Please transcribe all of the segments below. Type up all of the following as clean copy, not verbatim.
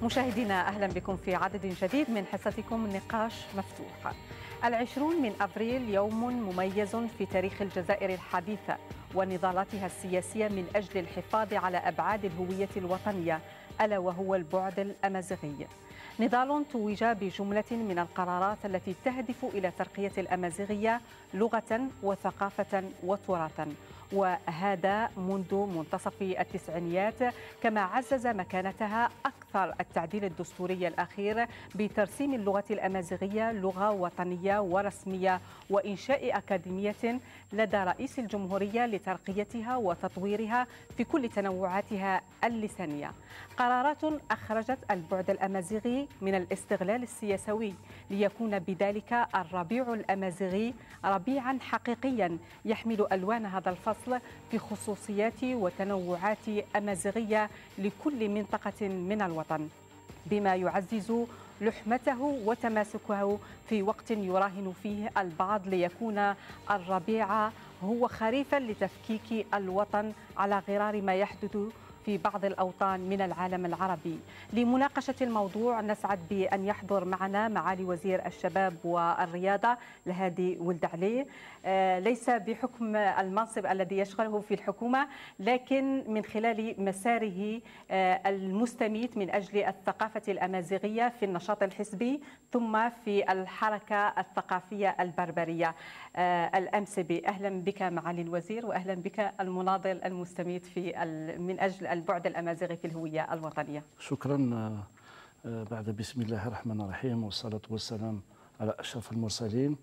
مشاهدينا أهلا بكم في عدد جديد من حصتكم نقاش مفتوح. 20 من أبريل يوم مميز في تاريخ الجزائر الحديثة ونضالاتها السياسية من أجل الحفاظ على أبعاد الهوية الوطنية، ألا وهو البعد الأمازيغي. نضال توج بجملة من القرارات التي تهدف إلى ترقية الأمازيغية لغة وثقافة وتراثا، وهذا منذ منتصف التسعينيات، كما عزز مكانتها أكثر التعديل الدستوري الأخير بترسيم اللغة الأمازيغية لغة وطنية ورسمية وإنشاء أكاديمية لدى رئيس الجمهورية لترقيتها وتطويرها في كل تنوعاتها اللسانية. قرارات أخرجت البعد الأمازيغي من الاستغلال السياسي ليكون بذلك الربيع الأمازيغي ربيعا حقيقيا يحمل ألوان هذا الفصل في خصوصيات وتنوعات أمازيغية لكل منطقة من الوطن، بما يعزز لحمته وتماسكه في وقت يراهن فيه البعض ليكون الربيع هو خريفا لتفكيك الوطن على غرار ما يحدث في بعض الأوطان من العالم العربي. لمناقشة الموضوع نسعد بأن يحضر معنا معالي وزير الشباب والرياضة الهادي ولد علي، ليس بحكم المنصب الذي يشغله في الحكومة، لكن من خلال مساره المستميت من أجل الثقافة الأمازيغية في النشاط الحزبي ثم في الحركة الثقافية البربرية الأمسبي. أهلا بك معالي الوزير، وأهلا بك المناضل المستميت من أجل البعد الأمازيغي في الهوية الوطنية. شكرا. بعد بسم الله الرحمن الرحيم والصلاة والسلام على أشرف المرسلين.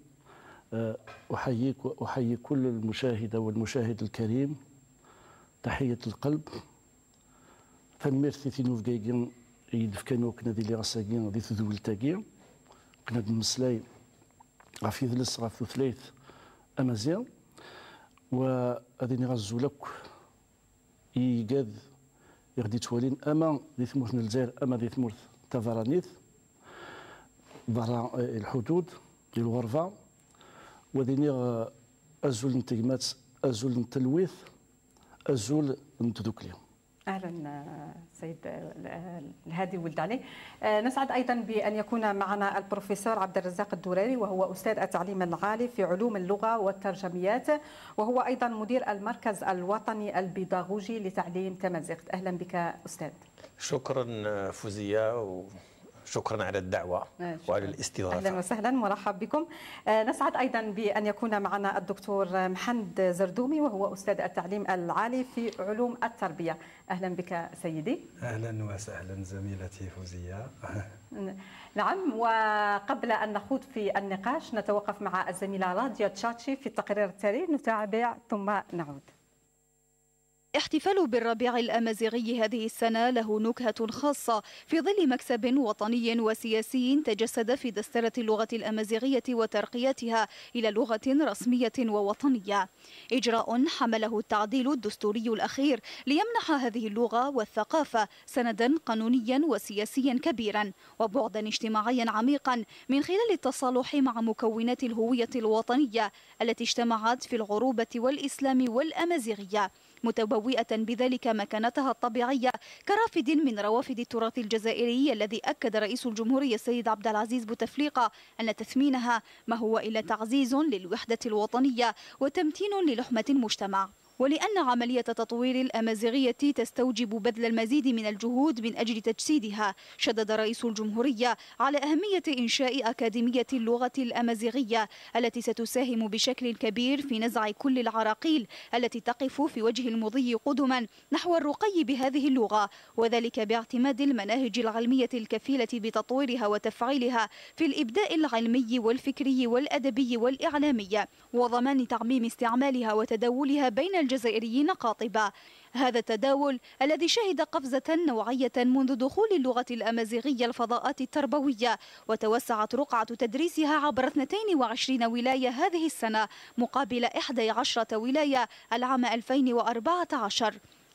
أحيي كل المشاهدة والمشاهد الكريم تحية القلب. فميرثي ثينو فكايكين يدفكانو كنا دي لي غاساكين دي ثذول تاكين كنا دمسلاي غافي ذلس غافي ثلاث أمازيغ وأذيني غازولك يقاد يغدي توالين أما ذي ثمورث الجزائر أما ذي ثمورث تافارانيث برا الحدود ديال الغرفة وذيني أزول نتجمات أزول نتلويث أزول نتذكلي. أهلا سيد الهادي ولد علي. نسعد أيضا بأن يكون معنا البروفيسور عبد الرزاق الدراري، وهو أستاذ التعليم العالي في علوم اللغة والترجميات، وهو أيضا مدير المركز الوطني البيداغوجي لتعليم تمازيغت. أهلا بك أستاذ. شكرا فوزية، شكرا على الدعوة وعلى الاستضافة. أهلا وسهلا، مرحب بكم. نسعد أيضا بأن يكون معنا الدكتور محمد زردومي، وهو أستاذ التعليم العالي في علوم التربية. أهلا بك سيدي. أهلا وسهلا زميلتي فوزية. نعم، وقبل أن نخوض في النقاش نتوقف مع الزميلة راديا تشاتشي في التقرير التالي، نتابع ثم نعود. احتفال بالربيع الأمازيغي هذه السنة له نكهة خاصة في ظل مكسب وطني وسياسي تجسد في دسترة اللغة الأمازيغية وترقيتها إلى لغة رسمية ووطنية، إجراء حمله التعديل الدستوري الأخير ليمنح هذه اللغة والثقافة سندا قانونيا وسياسيا كبيرا وبعدا اجتماعيا عميقا من خلال التصالح مع مكونات الهوية الوطنية التي اجتمعت في العروبة والإسلام والأمازيغية، متبوئة بذلك مكانتها الطبيعية كرافد من روافد التراث الجزائري الذي أكد رئيس الجمهورية السيد عبد العزيز بوتفليقة أن تثمينها ما هو إلا تعزيز للوحدة الوطنية وتمتين للحمة المجتمع. ولأن عملية تطوير الأمازيغية تستوجب بذل المزيد من الجهود من أجل تجسيدها، شدد رئيس الجمهورية على أهمية إنشاء أكاديمية اللغة الأمازيغية التي ستساهم بشكل كبير في نزع كل العراقيل التي تقف في وجه المضي قدما نحو الرقي بهذه اللغة، وذلك باعتماد المناهج العلمية الكفيلة بتطويرها وتفعيلها في الإبداء العلمي والفكري والأدبي والإعلامي، وضمان تعميم استعمالها وتداولها بين الجزائريين قاطبة. هذا التداول الذي شهد قفزة نوعية منذ دخول اللغة الأمازيغية الفضاءات التربوية، وتوسعت رقعة تدريسها عبر 22 ولاية هذه السنة مقابل 11 ولاية العام 2014.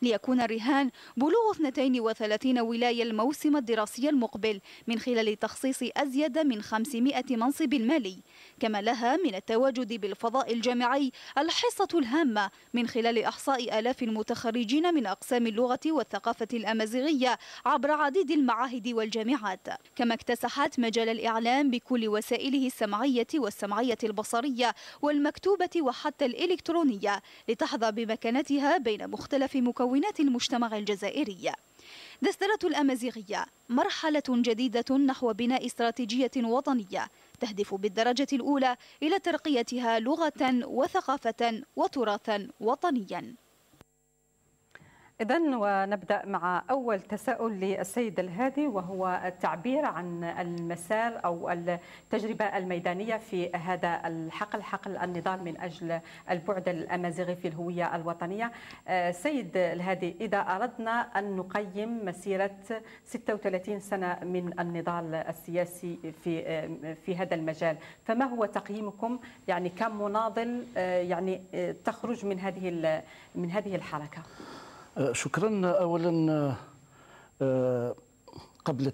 ليكون الرهان بلوغ 32 ولاية الموسم الدراسي المقبل من خلال تخصيص أزيد من 500 منصب مالي، كما لها من التواجد بالفضاء الجامعي الحصة الهامة من خلال إحصاء آلاف المتخرجين من أقسام اللغة والثقافة الأمازيغية عبر عديد المعاهد والجامعات، كما اكتسحت مجال الإعلام بكل وسائله السمعية والسمعية البصرية والمكتوبة وحتى الإلكترونية لتحظى بمكانتها بين مختلف مكونات المجتمع الجزائري. دسترة الأمازيغية مرحلة جديدة نحو بناء استراتيجية وطنية تهدف بالدرجة الأولى إلى ترقيتها لغة وثقافة وتراثا وطنيا. إذن ونبدأ مع أول تساؤل للسيد الهادي، وهو التعبير عن المسار أو التجربة الميدانية في هذا حقل النضال من أجل البعد الأمازيغي في الهوية الوطنية. سيد الهادي، إذا أردنا أن نقيم مسيرة 36 سنة من النضال السياسي في هذا المجال، فما هو تقييمكم يعني كمناضل يعني تخرج من هذه الحركة؟ شكرا. أولا قبل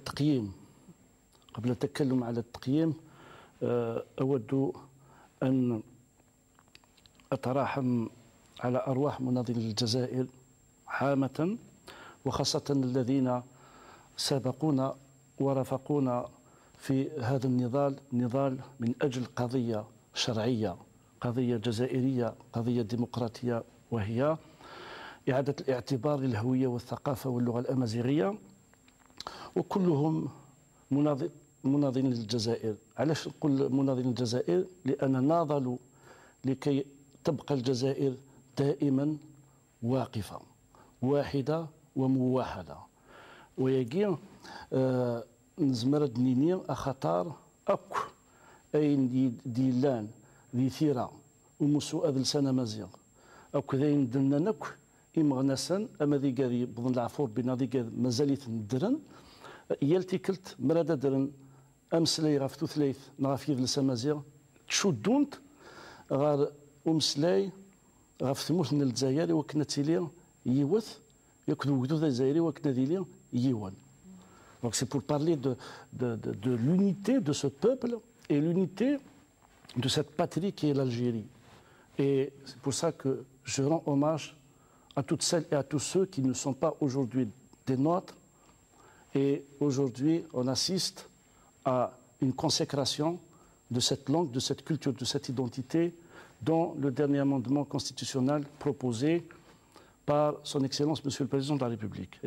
التكلم على التقييم أود أن أتراحم على أرواح مناضلي الجزائر عامة، وخاصة الذين سبقونا ورافقونا في هذا النضال من أجل قضية شرعية، قضية جزائرية، قضية ديمقراطية، وهي إعادة الاعتبار للهوية والثقافة واللغة الأمازيغية، وكلهم مناضلين للجزائر. علاش نقول مناضلين للجزائر؟ لأن ناضلوا لكي تبقى الجزائر دائما واقفة واحدة وموحدة. ويجي نزمرد نيني أخطار أك أين ديلان ذي ثيرة ومسوء ذي لسان مزيغ أك ذين دنانك إمغنسا أما ذي قاذي بضن العفور بنا ذي قاذ مازاليت ندرن يالتي كلت مرادة درن أمسلي غاف ثلاث نغافير لسامازيغ تشدونت غار أمسلاي غاف ثموث من الجزائر وكنا تيلي يوث يكذو وجدو الجزائري وكنا ذيلي يوان. Donc c'est pour parler de l'unité de ce peuple et l'unité de cette patrie qui est l'Algérie. Et c'est pour ça que je rends hommage à toutes celles et à tous ceux qui ne sont pas aujourd'hui des nôtres. Et aujourd'hui, on assiste à une consécration de cette langue, de cette culture, de cette identité dans le dernier amendement constitutionnel proposé par son Excellence Monsieur le Président de la République.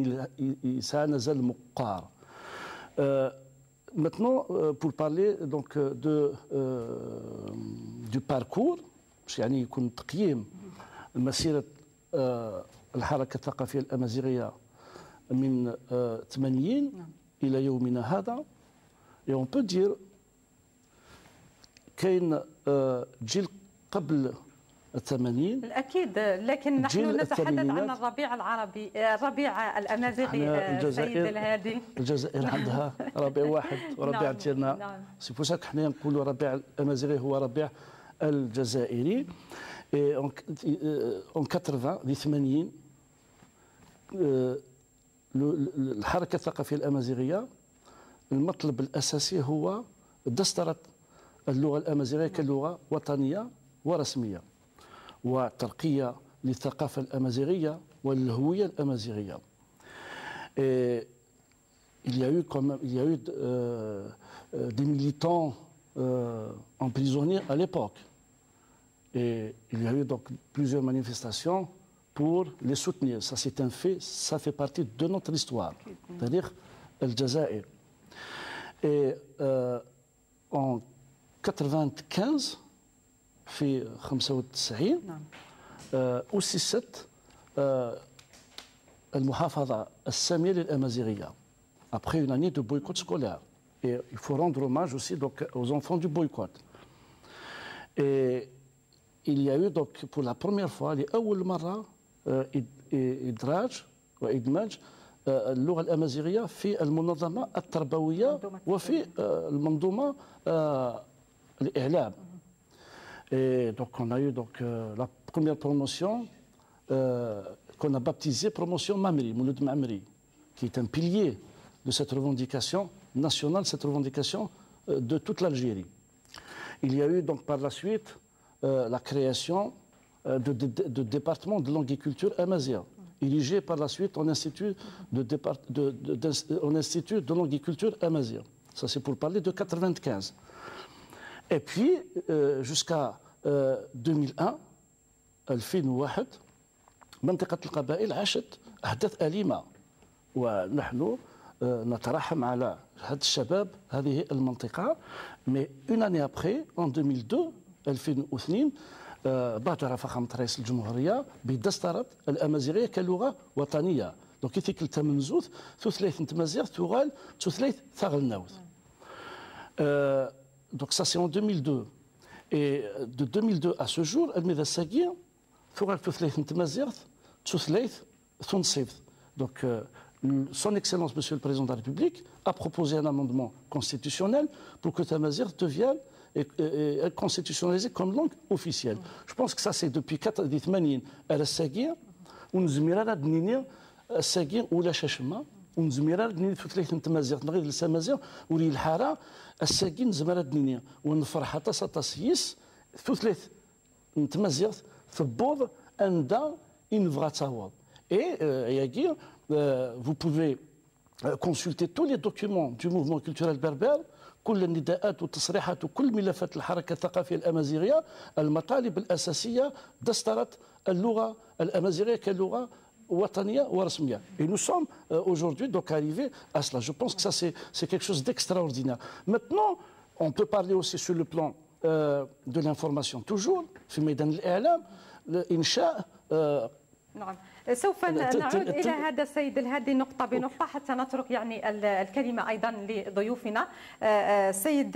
Maintenant, pour parler donc du parcours, يعني يكون تقييم مسيرة الحركة الثقافية الأمازيغية من 80 إلى يومنا هذا. Et on peut dire كاين جيل قبل الثمانين أكيد، لكن نحن نتحدث عن الربيع العربي، الربيع الأمازيغي. سيد الهادي، الجزائر عندها ربيع واحد وربيع ديالنا، سي بور سا حنا نقولوا الربيع الأمازيغي هو ربيع الجزائري. اون 80 في 80 الحركة الثقافية الأمازيغية المطلب الأساسي هو دسترة اللغة الأمازيغية كلغة وطنية ورسمية، وترقية للثقافة الأمازيغية والهوية الأمازيغية. Il y a eu des militants emprisonnés à l'époque. Et il y a eu donc plusieurs manifestations pour les soutenir. Ça, c'est un fait, ça fait partie de notre histoire, c'est-à-dire le Jazaïr. Et en 95, في 95 أسست المحافظة السامية للأمازيغية après une année de boycott scolaire. Et il faut rendre hommage aussi donc aux enfants du boycott. Et il y a eu donc pour la première fois لأول مرة إدراج وإدماج اللغة الأمازيغية في المنظمة التربوية وفي المنظومة الإعلام. Et donc on a eu donc la première promotion qu'on a baptisé Promotion Mamri, Mouloud Mamri, qui est un pilier de cette revendication nationale, cette revendication de toute l'Algérie. Il y a eu donc par la suite la création de départements de langue et culture amazigh, érigé par la suite en institut de langue et culture amazigh. Ça, c'est pour parler de 95. Et puis, jusqu'à 2001, 2001, منطقة القبائل عاشت أحداث أليمة، ونحن نترحم على هذا الشباب هذه المنطقة. مي اون اني ابخي ان 2002 بادر فخامة رئيس الجمهورية بدسترة الأمازيغية كلغة وطنية. دونك يثيك التمنزوث ثلاث نتمازيغ تغال ثلاث ثغلناوث. Donc ça c'est en 2002. Et de 2002 à ce jour, المذا الساقية ثغال ثلاث نتمازيغ ثلاث ثنصيف. Donc son Excellence, Monsieur le Président de la République, a proposé un amendement constitutionnel pour que Tamazigh devienne constitutionnalisé comme langue officielle. Je pense que ça, c'est depuis 80 à la Saguir, où nous avons dit Saguir ou la Chachma, où nous avons dit ثلاث نتمازيغ نغير السمازيغ ولي الحارة الساقي نزمر الدنيا ونفرح تصيص ثلاث نتمازيغ ثبوض عند إنفغاتاوض. Et Yagir, vous pouvez consulter tous les documents du mouvement culturel berbère, كل النداءات والتصريحات وكل ملفات الحركة الثقافية الأمازيغية. المطالب الأساسية دسترة اللغة الأمازيغية كلغة وطنية ورسمية. Et nous sommes aujourd'hui donc arrivés à cela. Je pense que ça c'est quelque chose d'extraordinaire. Maintenant, on peut parler aussi sur le plan de l'information toujours في ميدان الإعلام إنشاء نعم. سوف نعود إلى هذا السيد الهادي نقطة بنقطة حتى نترك يعني الكلمة أيضا لضيوفنا. سيد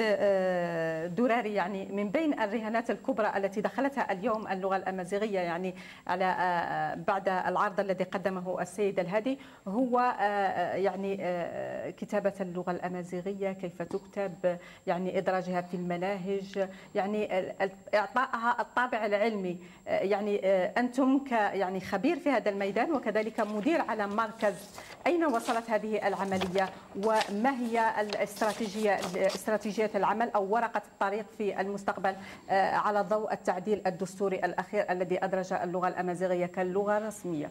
دراري، يعني من بين الرهانات الكبرى التي دخلتها اليوم اللغة الأمازيغية يعني على بعد العرض الذي قدمه السيد الهادي هو يعني كتابة اللغة الأمازيغية، كيف تكتب، يعني إدراجها في المناهج، يعني إعطائها الطابع العلمي. يعني أنتم يعني خبير في هذا الميدان وكذلك مدير على مركز، أين وصلت هذه العملية وما هي استراتيجية العمل أو ورقة الطريق في المستقبل على ضوء التعديل الدستوري الأخير الذي أدرج اللغة الأمازيغية كلغة رسمية؟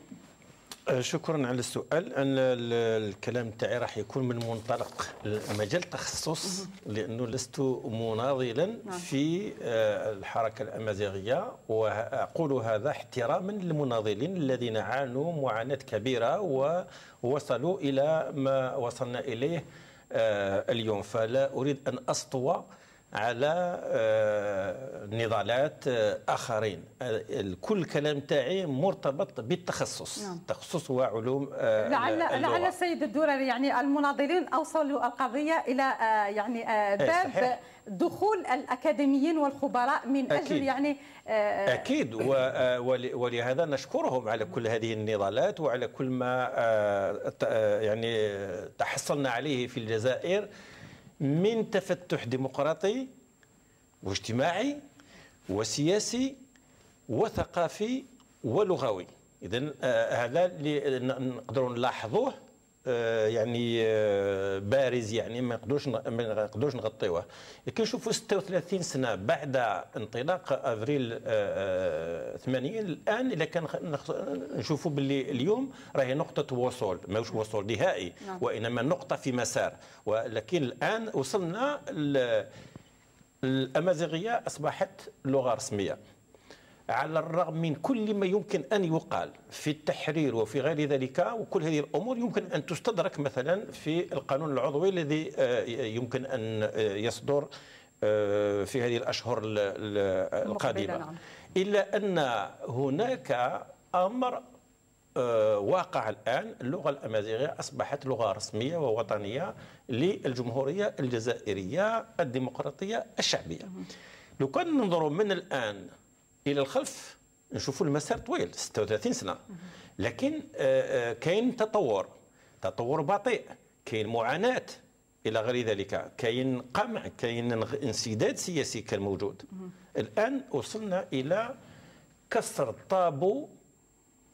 شكرا على السؤال. أنا الكلام تاعي راح يكون من منطلق مجال تخصص، لأنه لست مناضلا في الحركة الأمازيغية، وأقول هذا احتراما للمناضلين الذين عانوا معاناة كبيرة ووصلوا إلى ما وصلنا إليه اليوم. فلا أريد أن أسطو على نضالات آخرين. كل كلام تاعي مرتبط بالتخصص. التخصص هو علوم لعل السيد الدراري يعني المناضلين أوصلوا القضية إلى يعني باب دخول الأكاديميين والخبراء من أجل أكيد. يعني أكيد. ولهذا نشكرهم على كل هذه النضالات وعلى كل ما يعني تحصلنا عليه في الجزائر من تفتح ديمقراطي واجتماعي وسياسي وثقافي ولغوي. إذن هذا اللي نقدروا نلاحظوه يعني بارز، يعني ما نقدروش نغطيوه. لكن نشوفوا 36 سنه بعد انطلاق افريل 80 الان، الا كان نشوفوا باللي اليوم راهي نقطه وصول، ماهوش وصول نهائي وانما نقطه في مسار. ولكن الان وصلنا الامازيغيه اصبحت لغه رسميه، على الرغم من كل ما يمكن أن يقال في التحرير وفي غير ذلك. وكل هذه الأمور يمكن أن تستدرك مثلا في القانون العضوي الذي يمكن أن يصدر في هذه الأشهر القادمة. إلا أن هناك أمر واقع الآن. اللغة الأمازيغية أصبحت لغة رسمية ووطنية للجمهورية الجزائرية الديمقراطية الشعبية. لو كان ننظر من الآن إلى الخلف نشوفوا المسار طويل 36 سنة، لكن كاين تطور بطيء، كاين معاناة إلى غير ذلك، كاين قمع، كاين انسداد سياسي كان موجود. الآن وصلنا إلى كسر الطابو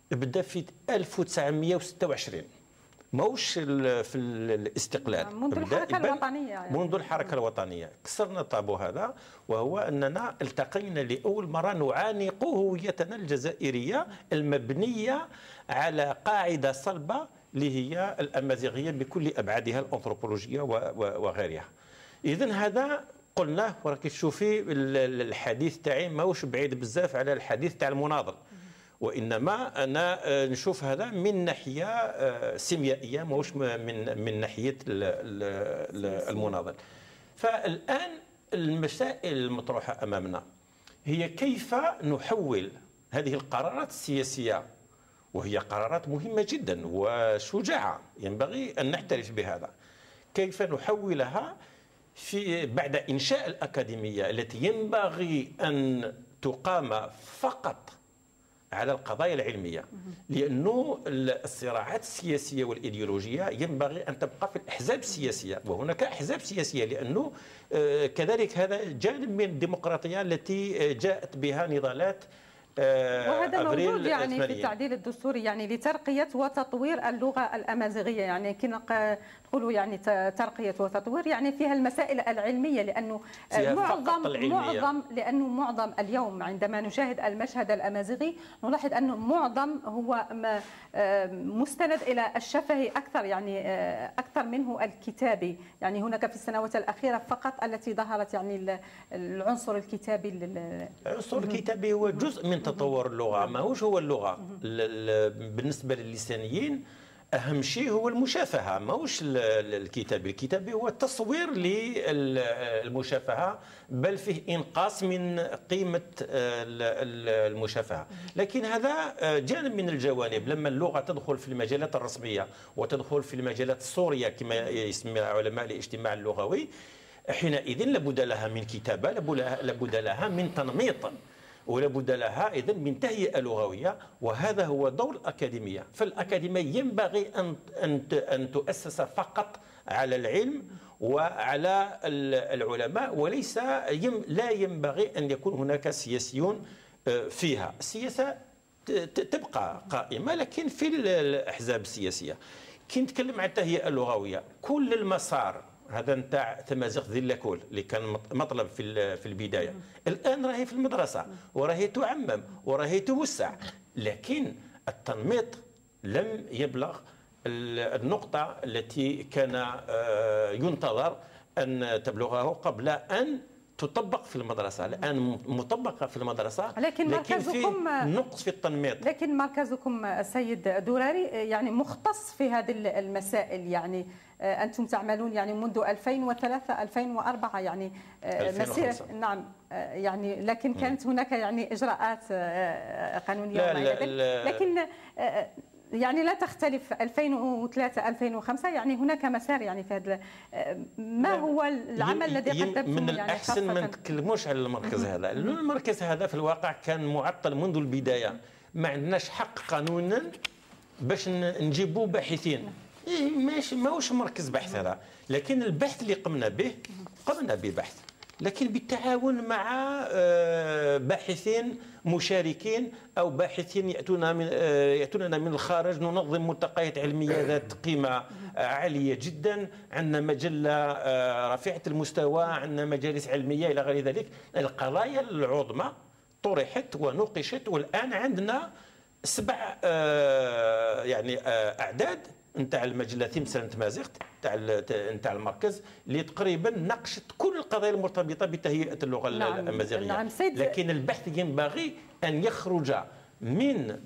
بدا في 1926 ماهوش في الاستقلال، منذ الحركة الوطنية يعني. منذ الحركة الوطنية كسرنا الطابو هذا، وهو أننا التقينا لأول مرة نعانق هويتنا الجزائرية المبنية على قاعدة صلبة اللي هي الأمازيغية بكل أبعادها الأنثروبولوجية وغيرها. إذن هذا قلناه، وراكي تشوفي الحديث تاعي ماهوش بعيد بزاف على الحديث تاع المناضل، وانما انا نشوف هذا من ناحيه سيميائيه ماهوش من ناحيه المناضل. فالان المسائل المطروحه امامنا هي كيف نحول هذه القرارات السياسيه، وهي قرارات مهمه جدا وشجاعه ينبغي ان نعترف بهذا، كيف نحولها في بعد انشاء الاكاديميه التي ينبغي ان تقام فقط على القضايا العلمية، لأنه الصراعات السياسية والإيديولوجية ينبغي أن تبقى في الأحزاب السياسية، وهناك أحزاب سياسية، لأنه كذلك هذا جانب من الديمقراطية التي جاءت بها نضالات وهذا موجود يعني في التعديل الدستوري، يعني لترقية وتطوير اللغة الأمازيغية، يعني كنا نقولوا يعني ترقية وتطوير يعني فيها المسائل العلمية، لأنه معظم اليوم عندما نشاهد المشهد الأمازيغي نلاحظ أنه معظم هو مستند إلى الشفهي أكثر، يعني أكثر منه الكتابي. يعني هناك في السنوات الأخيرة فقط التي ظهرت يعني العنصر الكتابي. العنصر الكتابي هو جزء من تطور اللغة، ماهوش هو اللغة. بالنسبة للسانيين أهم شيء هو المشافهة، ماهوش الكتابي. الكتابي هو تصوير للمشافهة، بل فيه إنقاص من قيمة المشافهة. لكن هذا جانب من الجوانب. لما اللغة تدخل في المجالات الرسمية وتدخل في المجالات السورية كما يسميها علماء الاجتماع اللغوي، حينئذ لابد لها من كتابة، لابد لها من تنميط، ولابد لها إذن من تهيئة لغوية، وهذا هو دور الأكاديمية. فالأكاديمية ينبغي أن تؤسس فقط على العلم وعلى العلماء، وليس لا ينبغي أن يكون هناك سياسيون فيها. السياسة تبقى قائمة لكن في الأحزاب السياسية. كي نتكلم عن التهيئة اللغوية، كل المسار هذا نتاع تمازيغ ذي لاكول اللي كان مطلب في البدايه، الان راهي في المدرسه وراهي تعمم وراهي توسع، لكن التنميط لم يبلغ النقطه التي كان ينتظر ان تبلغه قبل ان تطبق في المدرسه. الان مطبقه في المدرسه، لكن في نقص في التنميط. لكن مركزكم السيد دراري يعني مختص في هذه المسائل، يعني أنتم تعملون يعني منذ 2003 2004 يعني مسيرة. نعم يعني لكن كانت هناك يعني إجراءات قانونية، لكن يعني لا تختلف 2003 2005، يعني هناك مسار يعني في هذا. ما هو العمل الذي قدمتم؟ من الأحسن يعني ما نتكلموش على المركز هذا، لأن المركز هذا في الواقع كان معطل منذ البداية. ما عندناش حق قانونا باش نجيبوا باحثين، ماهوش مركز بحث هذا. لكن البحث اللي قمنا به بحث، لكن بالتعاون مع باحثين مشاركين او باحثين ياتوننا من الخارج. ننظم ملتقيات علميه ذات قيمه عاليه جدا، عندنا مجله رفيعه المستوى، عندنا مجالس علميه الى غير ذلك. القضايا العظمى طرحت ونوقشت، والان عندنا 7 يعني اعداد نتاع المجله مثلا تمازيغت نتاع المركز اللي تقريبا ناقشت كل القضايا المرتبطه بتهيئه اللغه الامازيغيه. نعم لكن البحث ينبغي ان يخرج من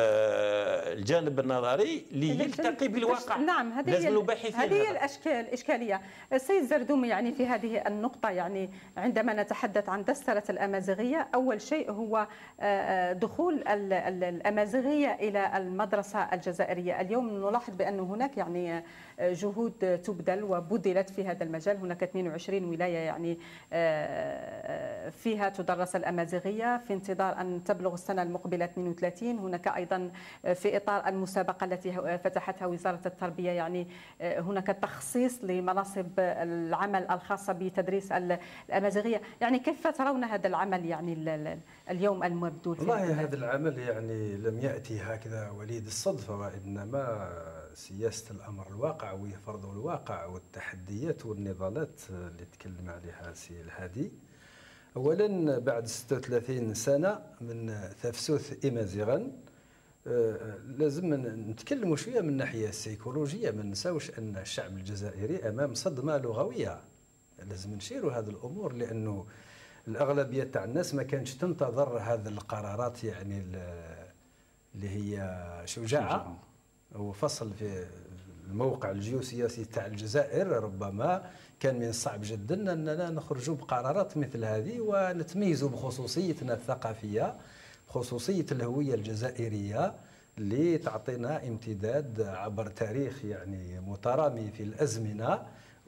الجانب النظري ليلتقي بالواقع. نعم هذه هي الاشكاليه. السيد زردومي، يعني في هذه النقطه يعني عندما نتحدث عن دسترة الامازيغيه، اول شيء هو دخول الامازيغيه الى المدرسه الجزائريه. اليوم نلاحظ بان هناك يعني جهود تبذل وبذلت في هذا المجال. هناك 22 ولايه يعني فيها تدرس الامازيغيه، في انتظار ان تبلغ السنه المقبله 32. هناك أيضا في إطار المسابقة التي فتحتها وزارة التربية، يعني هناك تخصيص لمناصب العمل الخاصة بتدريس الأمازيغية، يعني كيف ترون هذا العمل يعني اليوم المبذول؟ والله هذا العمل يعني لم يأتي هكذا وليد الصدفة، وإنما سياسة الأمر الواقع وفرض الواقع والتحديات والنضالات اللي تكلم عليها سي الهادي. أولا بعد 36 سنة من تفسث إمازيغا لازم نتكلموا شوية من الناحية السيكولوجية، ما نساوش أن الشعب الجزائري أمام صدمة لغوية. لازم نشيروا هذه الأمور، لأنه الأغلبية تاع الناس ما كانتش تنتظر هذه القرارات يعني اللي هي شجاعة وفصل في الموقع الجيوسياسي تاع الجزائر. ربما كان من الصعب جدا أننا نخرجوا بقرارات مثل هذه ونتميزوا بخصوصيتنا الثقافية، خصوصية الهوية الجزائرية اللي تعطينا امتداد عبر تاريخ يعني مترامي في الأزمنة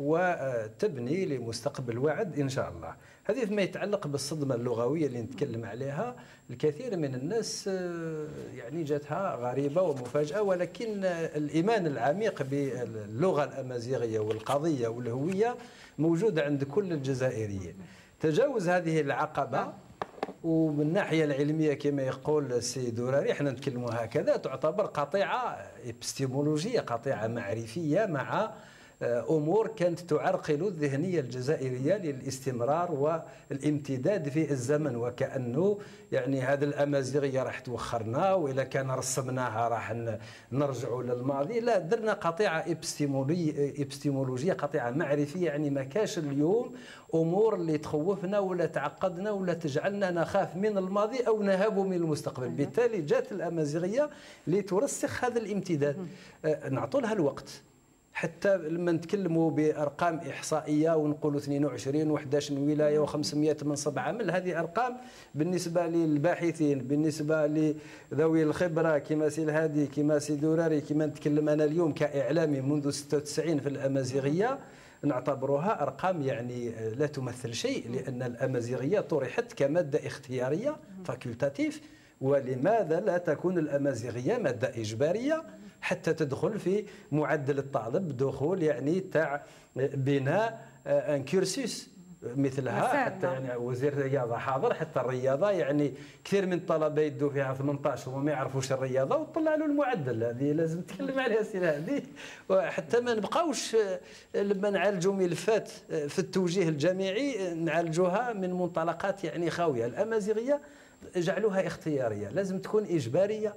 وتبني لمستقبل واعد إن شاء الله. هذه فيما يتعلق بالصدمة اللغوية اللي نتكلم عليها، الكثير من الناس يعني جاتها غريبة ومفاجأة، ولكن الإيمان العميق باللغة الأمازيغية والقضية والهوية موجود عند كل الجزائريين. تجاوز هذه العقبة، ومن الناحية العلمية كما يقول السيد دراري احنا نتكلموا هكذا، تعتبر قطيعة إبستيمولوجية، قطيعة معرفية مع أمور كانت تعرقل الذهنية الجزائرية للاستمرار والامتداد في الزمن، وكأنه يعني هذه الأمازيغية راح توخرنا، وإذا كان رسمناها راح نرجعوا للماضي. لا، درنا قطيعة إبستيمولوجية، قطيعة معرفية، يعني ما كاش اليوم أمور اللي تخوفنا ولا تعقدنا ولا تجعلنا نخاف من الماضي أو نهاب من المستقبل. بالتالي جات الأمازيغية لترسخ هذا الامتداد، نعطوا لها الوقت. حتى لما نتكلموا بارقام احصائيه ونقولوا 22 و11 ولايه و500 منصب عمل، هذه ارقام بالنسبه للباحثين، بالنسبه لذوي الخبره كما سي الهادي كما سي دراري، كما نتكلم انا اليوم كاعلامي منذ 96 في الامازيغيه، نعتبرها ارقام يعني لا تمثل شيء، لان الامازيغيه طرحت كماده اختياريه فاكولتاتيف، ولماذا لا تكون الامازيغيه ماده اجباريه حتى تدخل في معدل الطالب دخول يعني تاع بناء ان كورسوس مثلها. حتى يعني وزير الرياضه حاضر، حتى الرياضه يعني كثير من الطلبه يدوا فيها 18 وما يعرفوش الرياضه وطلع له المعدل. هذه لازم نتكلم عليها سي هذه، وحتى ما نبقاوش لما نعالجوا ملفات في التوجيه الجامعي نعالجوها من منطلقات يعني خاويه. الامازيغيه جعلوها اختياريه، لازم تكون اجباريه.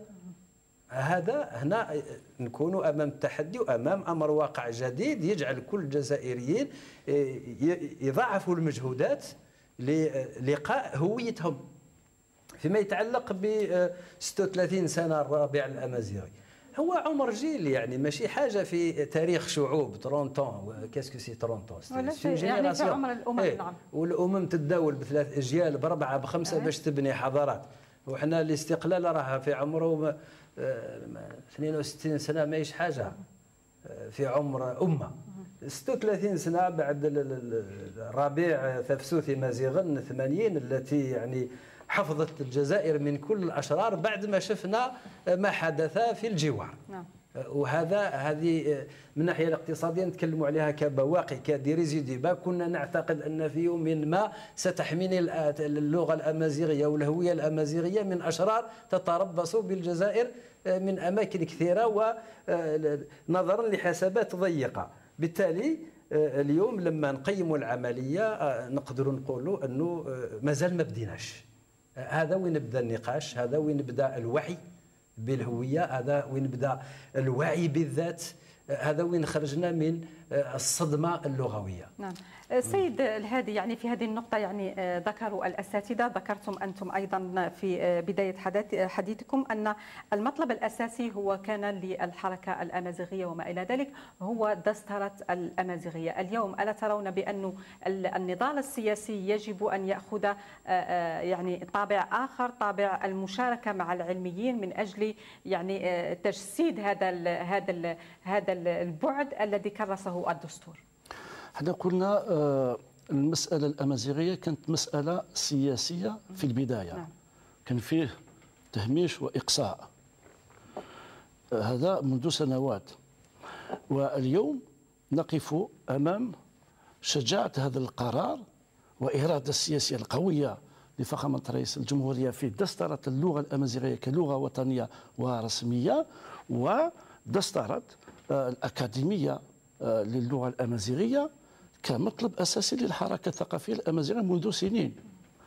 هذا هنا نكون امام تحدي وامام امر واقع جديد يجعل كل الجزائريين يضاعفوا المجهودات للقاء هويتهم. فيما يتعلق ب 36 سنه الربيع الامازيغي، هو عمر جيل، يعني ماشي حاجه في تاريخ شعوب 30 كاسكو سي 30 يعني في عمر الامم. نعم، والامم تتداول بثلاث اجيال بربعه بخمسه باش تبني حضارات. وحنا الاستقلال راه في عمره 62 سنه ماهيش حاجه في عمر امه. 36 سنه بعد الربيع تفسث إمازيغا 80 التي يعني حفظت الجزائر من كل الاشرار بعد ما شفنا ما حدث في الجوار. نعم. هذه من الناحيه الاقتصاديه نتكلموا عليها كبواقي كديريزيديبا. كنا نعتقد ان في يوم ما ستحميني اللغه الامازيغيه والهويه الامازيغيه من اشرار تتربص بالجزائر من اماكن كثيره ونظرا لحسابات ضيقه. بالتالي اليوم لما نقيموا العمليه نقدروا نقولوا انه مازال ما بديناش. هذا وين بدا النقاش، هذا وين بدا الوعي بالهويه، هذا وين بدا الوعي بالذات، هذا وين خرجنا من الصدمه اللغويه. نعم. سيد الهادي، يعني في هذه النقطة يعني ذكروا الأساتذة، ذكرتم أنتم أيضا في بداية حديثكم أن المطلب الأساسي هو كان للحركة الأمازيغية وما إلى ذلك هو دسترة الأمازيغية. اليوم ألا ترون بأن النضال السياسي يجب أن يأخذ يعني طابع آخر، طابع المشاركة مع العلميين من أجل يعني تجسيد هذا البعد الذي كرسه الدستور؟ احنا قلنا المسألة الأمازيغية كانت مسألة سياسية في البداية. نعم. كان فيه تهميش وإقصاء هذا منذ سنوات، واليوم نقف أمام شجاعة هذا القرار وإرادة السياسية القوية لفخامة رئيس الجمهورية في دسترة اللغة الأمازيغية كلغة وطنية ورسمية، ودسترة الأكاديمية للغة الأمازيغية كمطلب أساسي للحركة الثقافية الأمازيغية منذ سنين.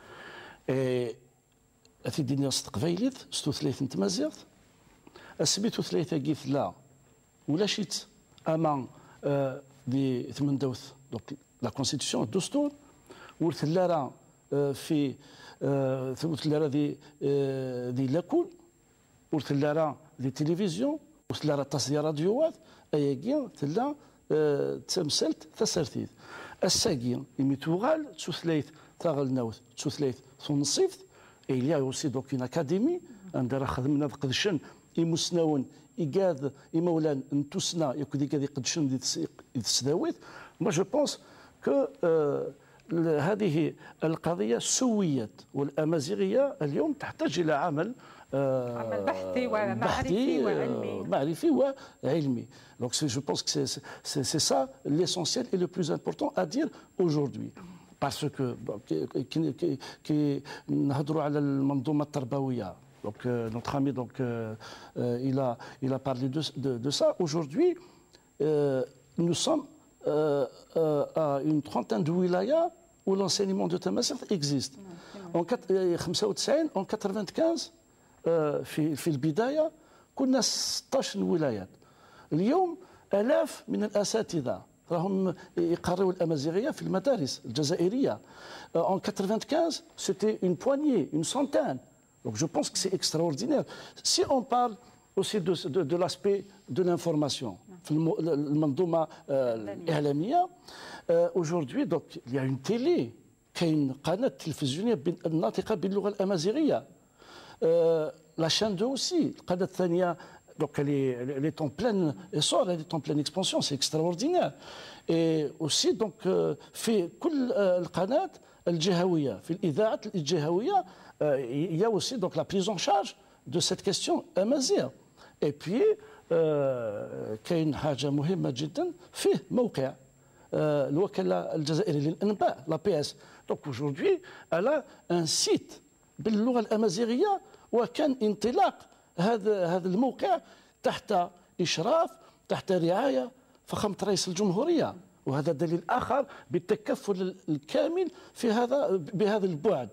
أثيديني استقبيلت ستوثليث نتمازيغ أسبيتو ثلاثة جيث لا ولا شيت أمان دي ثمندوث دونك لا كونستيتيسيون الدستور ورثلارا في ثلارا دي لاكول ورثلارا دي تلفزيون ورثلارا تصدير راديوات أياكين ثلا تمثلت تسرتيث الساقين يميتوغال تسوثليث تاغلناوث تسوثليث ثنصيفت il y a aussi donc une académie عندنا خدمنا قدشن يمسناون إيجاد يمولان نتوسنا يكون ذيك قدشن دي تسداويت. moi je pense que هذه القضية سويت، والأمازيغية اليوم تحتاج إلى عمل بحثي ومعرفي وعلمي. معرفي وعلمي. Donc je pense que c'est ça l'essentiel et le plus important à dire aujourd'hui. Parce que كي نهضروا على المنظومة التربوية. Donc notre ami donc il a parlé de ça. Aujourd'hui nous sommes à une trentaine de wilayas où l'enseignement de Tamazight existe. En 95 en 95 في البداية كنا 16 ولايات. اليوم آلاف من الأساتذة راهم يقرروا الأمازيغية في المدارس الجزائرية. En 95 c'était une poignée, une centaine. Donc je pense que c'est extraordinaire. Si on parle aussi de l'aspect de l'information في المنظومة الإعلامية aujourd'hui donc il y a une télé كاين قناة تلفزيونية ناطقة باللغة الأمازيغية. La chaîne 2 aussi, القناة الثانية donc elle est en plein essor, elle est en pleine expansion, c'est extraordinaire. Et aussi donc في كل القناة الجهوية في الإذاعة الجهوية il y a aussi donc la prise en charge de cette question amazigh. Et puis كاين حاجة مهمة جدا فيه موقع الوكالة الجزائرية للأنباء la PS. Donc aujourd'hui elle a un site باللغة الأمازيغية، وكان انطلاق هذا الموقع تحت إشراف تحت رعاية فخامة رئيس الجمهورية، وهذا دليل آخر بالتكفل الكامل بهذا البعد.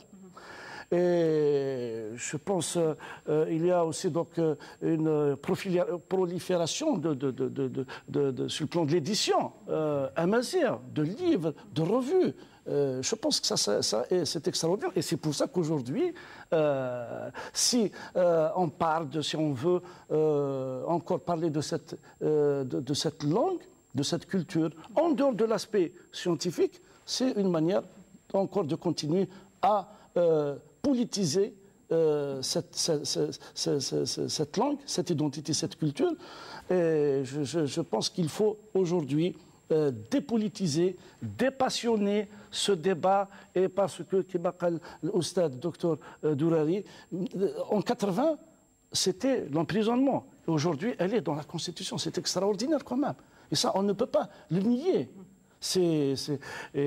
Et je pense il y a aussi donc une prolifération sur le plan de l'édition amazigh, de livres, de revues. Je pense que ça c'est extraordinaire, et c'est pour ça qu'aujourd'hui, si on parle si on veut encore parler de cette langue, de cette culture, en dehors de l'aspect scientifique, c'est une manière encore de continuer à politiser cette langue, cette identité, cette culture. Et je pense qu'il faut aujourd'hui dépolitiser, dépassionner ce débat, et parce que كما قال الأستاذ الدكتور دوراري en 80 c'était l'emprisonnement. Aujourd'hui elle est dans la Constitution, c'est extraordinaire quand même, et ça on ne peut pas le nier. C'est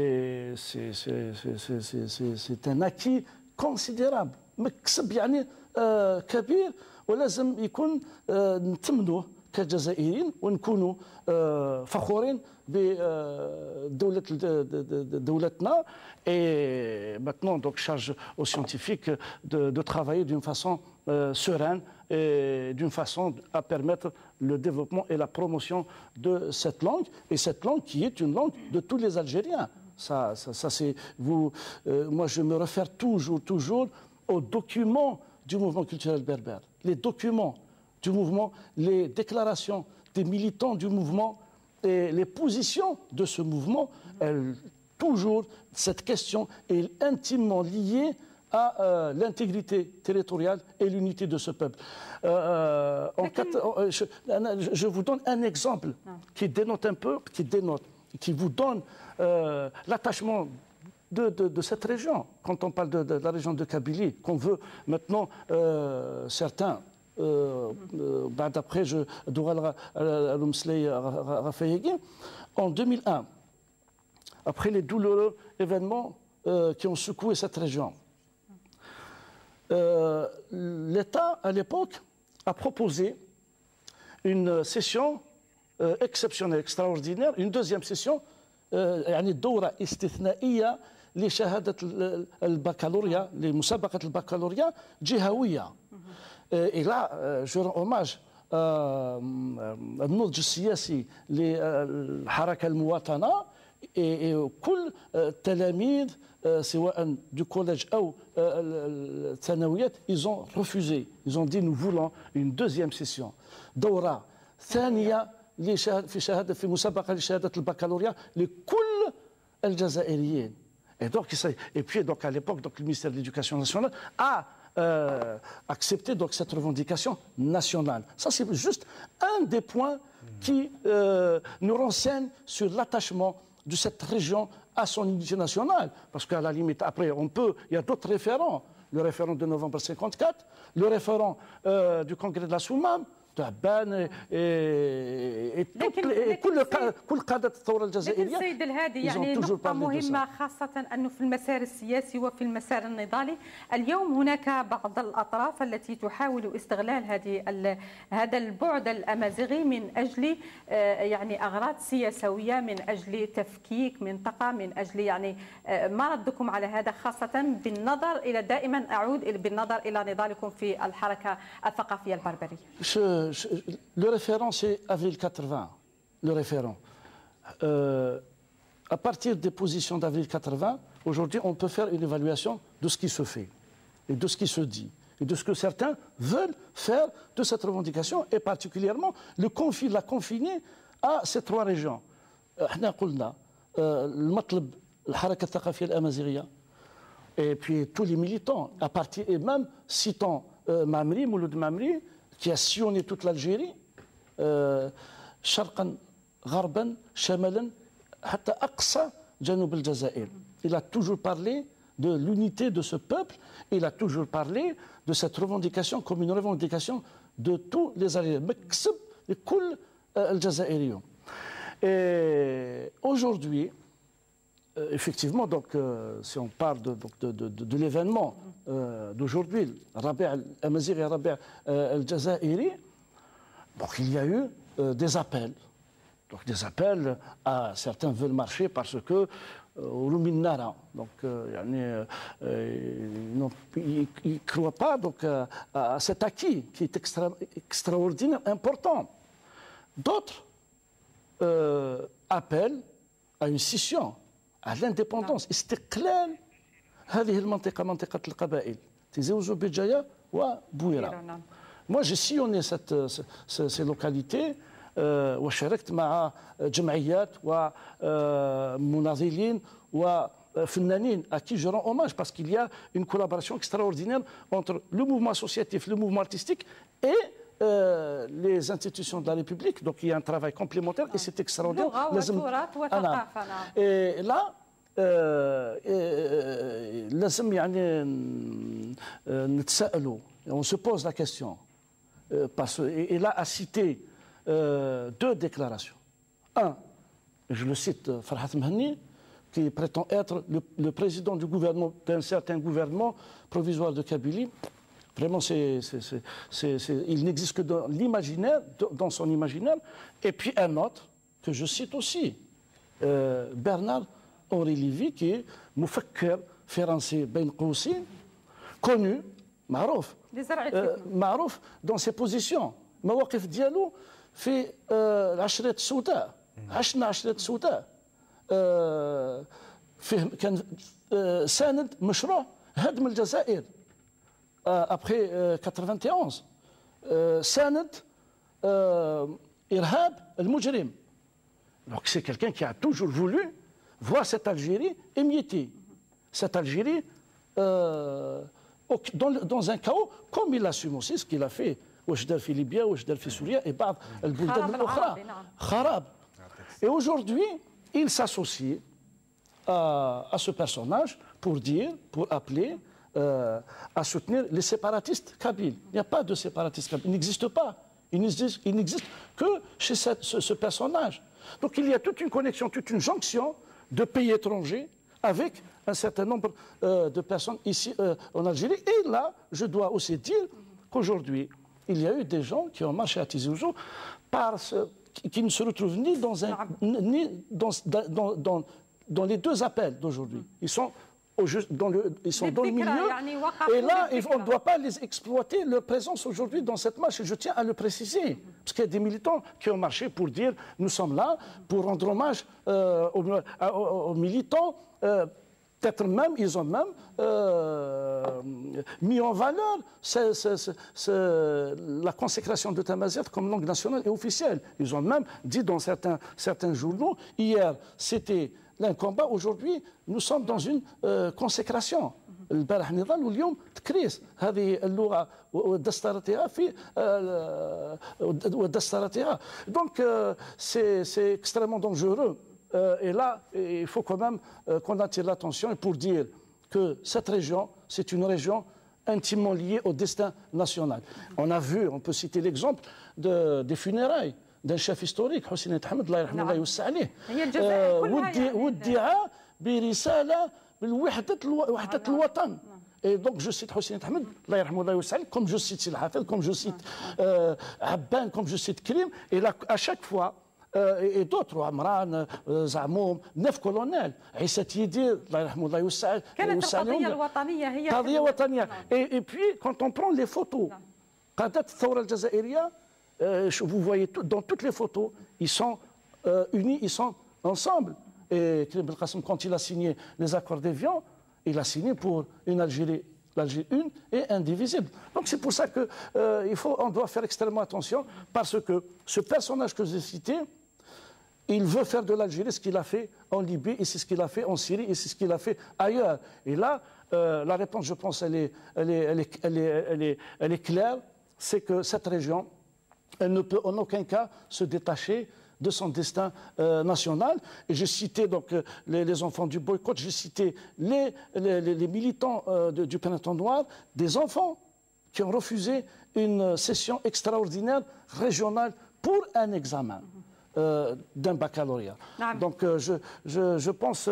un acquis considérable مكسب يعني كبير، ولازم يكون نتمنوه كجزائريين ونكونوا فخورين بدولتنا. Et maintenant donc charge aux scientifiques de travailler d'une façon sereine et d'une façon à permettre le développement et la promotion de cette langue, et cette langue qui est une langue de tous les Algériens. Ça c'est vous. Moi je me réfère toujours aux documents du mouvement culturel berbère, les documents du mouvement, les déclarations des militants du mouvement et les positions de ce mouvement. Toujours cette question est intimement liée à l'intégrité territoriale et l'unité de ce peuple. Je vous donne un exemple qui dénote un peu, qui vous donne l'attachement de cette région. Quand on parle de la région de Kabylie, qu'on veut maintenant, certains après en 2001, après les douloureux événements qui ont secoué cette région, l'État, à l'époque, a proposé une session exceptionnelle, extraordinaire, une deuxième session, يعني دورة استثنائية لشهادة البكالوريا لمسابقة البكالوريا جهوية. Et là, je rends hommage النضج السياسي للحركة المواطنة وكل التلاميذ سواء du collège أو الثانويات, ils ont refusé. Ils ont dit nous voulons une deuxième session. دورة ثانية في مسابقة لشهادة البكالوريا لكل الجزائريين. Et puis donc à l'époque donc le ministère de l'Éducation nationale a accepté donc cette revendication nationale. Ça c'est juste un des points qui nous renseigne sur l'attachement de cette région à son unité nationale. Parce qu'à la limite, après, il y a d'autres référents. Le référent de novembre 54, le référent du congrès de la Soumam, تعبان كل قادة الثورة الجزائرية. لكن سيد الهادي يعني نقطة مهمة خاصة أنه في المسار السياسي وفي المسار النضالي اليوم هناك بعض الأطراف التي تحاول استغلال هذا البعد الأمازيغي من أجل يعني أغراض سياسوية, من أجل تفكيك منطقة, من أجل يعني ما ردكم على هذا خاصة بالنظر إلى دائما أعود بالنظر إلى نضالكم في الحركة الثقافية البربرية. Le référent, c'est avril 80. Le référent. À partir des positions d'avril 80, aujourd'hui, on peut faire une évaluation de ce qui se fait et de ce qui se dit et de ce que certains veulent faire de cette revendication et particulièrement la confiner à ces trois régions. احنا قلنا المطلب الحركة الثقافية الأمازيغية et puis tous les militants, à partir, et même citant Mamri, Mouloud Mamri, qui a sillonné toute l'Algérie, شرقا غربا شمالا حتى أقصى جنوب الجزائر. Il a toujours parlé de l'unité de ce peuple, il a toujours parlé de cette revendication comme une revendication de tous les Algériens, مكسب لكل الجزائريين. Et aujourd'hui, effectivement, donc, si on parle de l'événement d'aujourd'hui, Rabi' al-Amazighi, Rabi' al-Jazairi, donc il y a eu des appels. Donc des appels à certains veulent marcher parce que donc ils ne croient pas donc, à cet acquis qui est extraordinaire, important. D'autres appellent à une scission, à l'indépendance, استقلال هذه المنطقة منطقة القبائل تيزي وزوبيجايا وبويرة. Moi j'ai sillonné ces localités وشاركت مع جمعيات ومناضلين وفنانين à qui je rends hommage parce qu'il y a une collaboration extraordinaire entre le mouvement associatif, le mouvement artistique et les institutions de la République. Donc il y a un travail complémentaire et c'est extraordinaire. Et là, لازم يعني نتساءلوا, on se pose la question. Et là a cité deux déclarations. Un, je le cite, Farhat Mhenni, qui prétend être le président du gouvernement, d'un certain gouvernement provisoire de Kabylie. Vraiment, il n'existe que dans l'imaginaire, dans son imaginaire. Et puis un autre, que je cite aussi, Bernard-Henri Lévy, qui est Moufakkar Férancé Ben Qoussin, connu, معروف dans ses positions. مواقف ديالو في العشرات السوداء, عشنا عشرات سوداء, فيه كان ساند مشروع هدم الجزائر après 91, ساند إرهاب المجرم. Donc c'est quelqu'un qui a toujours voulu voir cette Algérie émiettée, cette Algérie dans un chaos, comme il assume aussi ce qu'il a fait واش دار في ليبيا, واش دار في سوريا et بعض البلدان الأخرى, خراب. Et aujourd'hui, il s'associe à ce personnage pour appeler à soutenir les séparatistes kabyles. Il n'y a pas de séparatistes kabyles. Il n'existe pas. Il n'existe que chez ce personnage. Donc il y a toute une connexion, toute une jonction de pays étrangers avec un certain nombre de personnes ici en Algérie. Et là, je dois aussi dire qu'aujourd'hui, il y a eu des gens qui ont marché à Tizi Ouzou qui ne se retrouvent ni dans les deux appels d'aujourd'hui. Ils sont dans le milieu. Et là, on ne doit pas les exploiter leur présence aujourd'hui dans cette marche. Et je tiens à le préciser. Parce qu'il y a des militants qui ont marché pour dire nous sommes là pour rendre hommage aux militants. Peut-être même, ils ont même mis en valeur la consécration de Tamazight comme langue nationale et officielle. Ils ont même dit dans certains journaux, hier c'était un combat, aujourd'hui nous sommes dans une consécration. البارح نضال واليوم تكريس هذه اللغه ودسترتها ودسترتها. Donc c'est extrêmement dangereux. Et là, il faut quand même qu'on attire l'attention pour dire que cette région, c'est une région intimement liée au destin national. On peut citer l'exemple des funérailles d'un chef historique, Hossein Hamd, الله يرحمه الله يوسع عليه. وادعاء برسالة وحدة الوطن. Et donc je cite Hossein Hamd, الله يرحمه الله يوسع عليه, comme je cite Sil Hafez, comme je cite Abban, comme je cite Krim. Et là, à chaque fois, et d'autres, عمران, زعموم, 9 colonels, عيسى تيدير, الله يرحمه الله يوسع عليه. كانت القضية الوطنية هي قضية وطنية. Et puis, quand on prend les photos, قادة الثورة الجزائرية, vous voyez dans toutes les photos, ils sont unis, ils sont ensemble. Et Krim Belkacem, quand il a signé les accords d'Évian, il a signé pour une Algérie, l'Algérie une et indivisible. Donc c'est pour ça qu'on doit faire extrêmement attention, parce que ce personnage que j'ai cité, il veut faire de l'Algérie ce qu'il a fait en Libye, et c'est ce qu'il a fait en Syrie, et c'est ce qu'il a fait ailleurs. Et là, la réponse, je pense, elle est claire, c'est que cette région, elle ne peut en aucun cas se détacher de son destin national. Et j'ai cité donc les enfants du boycott, j'ai cité les militants du Printemps noir, des enfants qui ont refusé une session extraordinaire régionale pour un examen d'un baccalauréat. Donc je pense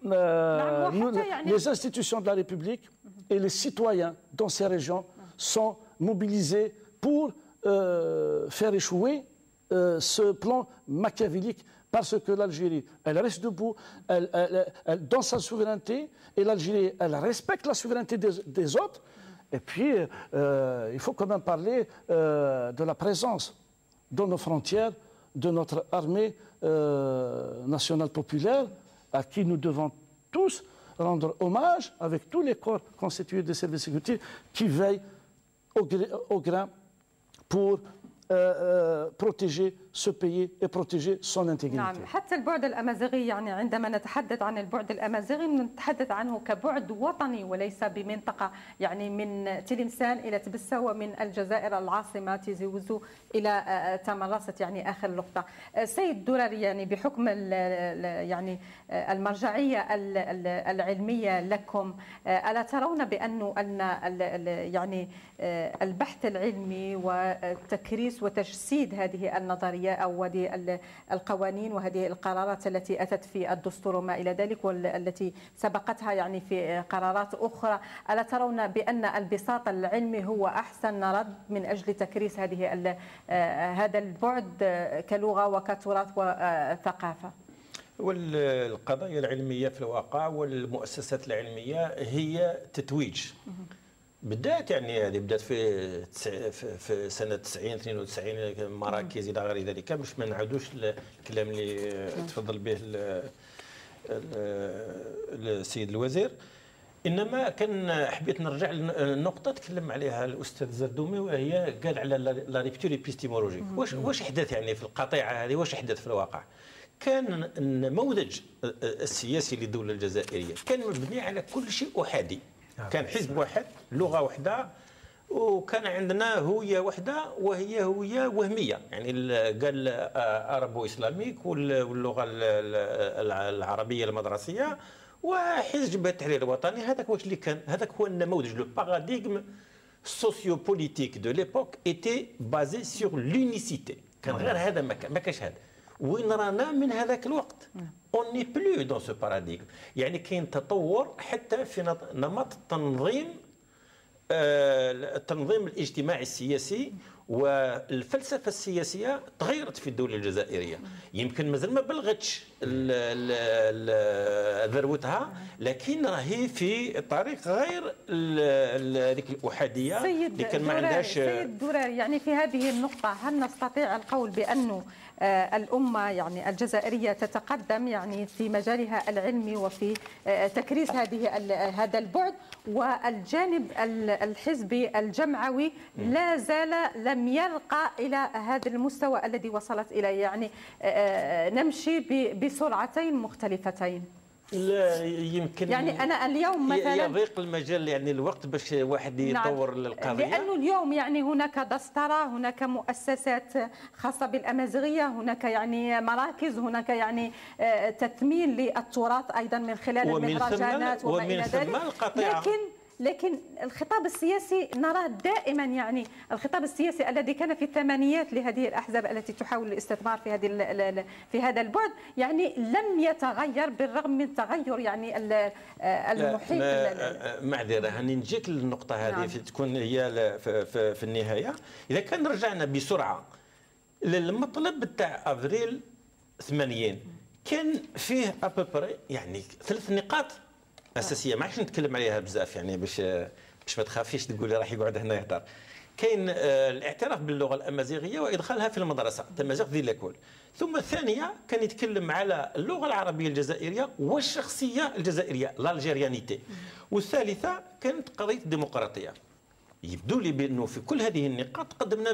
les institutions de la République et les citoyens dans ces régions sont mobilisés pour faire échouer ce plan machiavélique, parce que l'Algérie, elle reste debout, elle dans sa souveraineté, et l'Algérie, elle respecte la souveraineté des autres. Et puis, il faut quand même parler de la présence dans nos frontières de notre armée nationale populaire, à qui nous devons tous rendre hommage, avec tous les corps constitués des services de sécurité qui veillent au grain pour protéger ce pays et protéger son intégrité. نعم، حتى البعد الأمازيغي، يعني عندما نتحدث عن البعد الأمازيغي نتحدث عنه كبعد وطني وليس بمنطقة، يعني من تلمسان إلى تبسة ومن الجزائر العاصمة تيزي وزو إلى تمرست، يعني آخر نقطة. سيد دراري، يعني بحكم يعني المرجعية العلمية لكم، ألا ترون بأن يعني البحث العلمي وتكريس وتجسيد هذه النظرية أو هذه القوانين وهذه القرارات التي أتت في الدستور وما إلى ذلك والتي سبقتها يعني في قرارات أخرى، ألا ترون بأن البساط العلمي هو أحسن رد من أجل تكريس هذا البعد كلغة وكتراث وثقافة؟ والقضايا العلمية في الواقع والمؤسسات العلمية هي تتويج. بدات يعني هذه بدات في سنه 90 92 مراكز الى غير ذلك، باش ما نعاودوش الكلام اللي تفضل به السيد الوزير. انما كان حبيت نرجع لنقطه تكلم عليها الاستاذ زردومي، وهي قال على لا ريبتور ايبيستيمولوجيك. واش حدث يعني في القطيعه هذه؟ واش حدث في الواقع؟ كان النموذج السياسي للدوله الجزائريه كان مبني على كل شيء احادي. كان حزب واحد، لغه واحده، وكان عندنا هويه واحده وهي هويه وهميه، يعني قال ارابو اسلاميك واللغه العربيه المدرسيه وحزب التحرير الوطني هذاك واش اللي كان، هذاك هو النموذج. لو باراديغم socio-politique de l'époque était basé sur l'unicité. كان غير هذا ما كانش هذا. وين رانا من هذاك الوقت؟ on n'est plus dans ce paradigme. يعني كاين تطور حتى في نمط التنظيم الاجتماعي السياسي، والفلسفه السياسيه تغيرت في الدوله الجزائريه. يمكن مازال ما بلغتش ذروتها، لكن راهي في طريق غير هذيك الاحاديه اللي كان ما عندهاش. سيد دراري، يعني في هذه النقطه هل نستطيع القول بانه الأمة يعني الجزائرية تتقدم يعني في مجالها العلمي وفي تكريس هذا البعد، والجانب الحزبي الجمعوي لا زال لم يرقى إلى هذا المستوى الذي وصلت إليه؟ يعني نمشي بسرعتين مختلفتين. لا يمكن، يعني أنا اليوم مثلا يضيق المجال يعني الوقت باش واحد يطور القضية، لأنه اليوم يعني هناك دسترة، هناك مؤسسات خاصة بالأمازيغية، هناك يعني مراكز، هناك يعني تثمين للتراث أيضا من خلال المهرجانات وما إلى ذلك. لكن الخطاب السياسي نراه دائما، يعني الخطاب السياسي الذي كان في الثمانينات لهذه الأحزاب التي تحاول الاستثمار في هذا البعد يعني لم يتغير بالرغم من تغير يعني المحيط. معذرة، هاني نجيك للنقطة هذه. نعم. تكون هي في النهاية. إذا كان رجعنا بسرعة للمطلب تاع أفريل 80 كان فيه أبوبري يعني 3 نقاط اساسيه، ما عادش نتكلم عليها بزاف يعني باش ما تخافيش تقولي راح يقعد هنا يهضر. كاين الاعتراف باللغه الامازيغيه وادخالها في المدرسه تمازيغ دي ليكول. ثم الثانيه كان يتكلم على اللغه العربيه الجزائريه والشخصيه الجزائريه الالجيريانيتي. والثالثه كانت قضيه الديمقراطيه. يبدو لي بانه في كل هذه النقاط قدمنا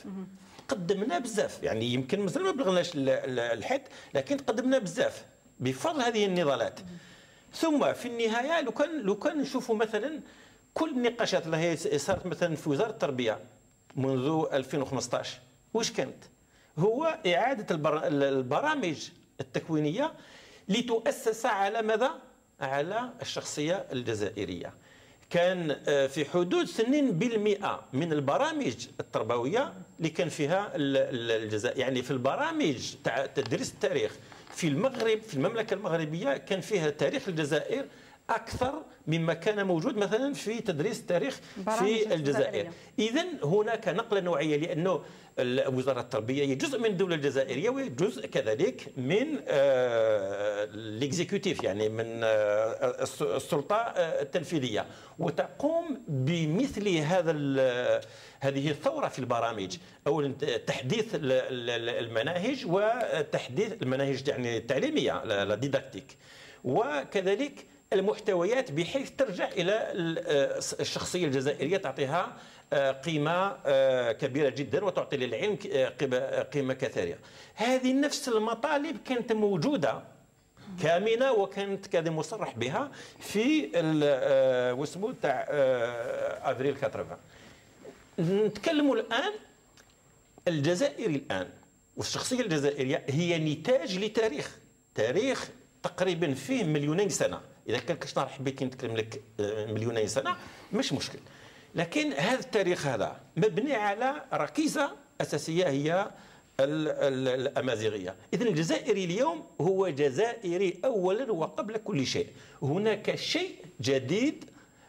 بزاف يعني يمكن مازال ما بلغناش الحد، لكن قدمنا بزاف بفضل هذه النضالات. ثم في النهايه لو كان نشوفوا مثلا كل النقاشات اللي هي صارت مثلا في وزاره التربيه منذ 2015 واش كانت؟ هو اعاده البرامج التكوينيه لتؤسس على ماذا؟ على الشخصيه الجزائريه. كان في حدود 2% من البرامج التربويه اللي كان فيها الجزائر، يعني في البرامج تاع تدريس التاريخ في المغرب، في المملكة المغربية كان فيها تاريخ الجزائر أكثر مما كان موجود مثلا في تدريس التاريخ في الجزائر. إذن هناك نقلة نوعية، لأنه وزارة التربية هي جزء من الدولة الجزائرية وجزء كذلك من الاكزيكوتيف، يعني من السلطة التنفيذية، وتقوم بمثل هذه الثورة في البرامج. أولا تحديث المناهج وتحديث المناهج يعني التعليمية لا ديداكتيك، وكذلك المحتويات بحيث ترجع إلى الشخصية الجزائرية، تعطيها قيمة كبيرة جدا وتعطي للعلم قيمة كثيرة. هذه نفس المطالب كانت موجودة كامنة وكانت كذا مصرح بها في واسمه تاع أفريل 80. نتكلموا الآن الجزائري الآن والشخصية الجزائرية هي نتاج لتاريخ تقريبا فيه 2,000,000 سنة. إذا كان كشنار حبيت نتكلم لك 2,000,000 سنة مش مشكل، لكن هذا التاريخ هذا مبني على ركيزة أساسية هي الأمازيغية. إذن الجزائري اليوم هو جزائري أولا وقبل كل شيء. هناك شيء جديد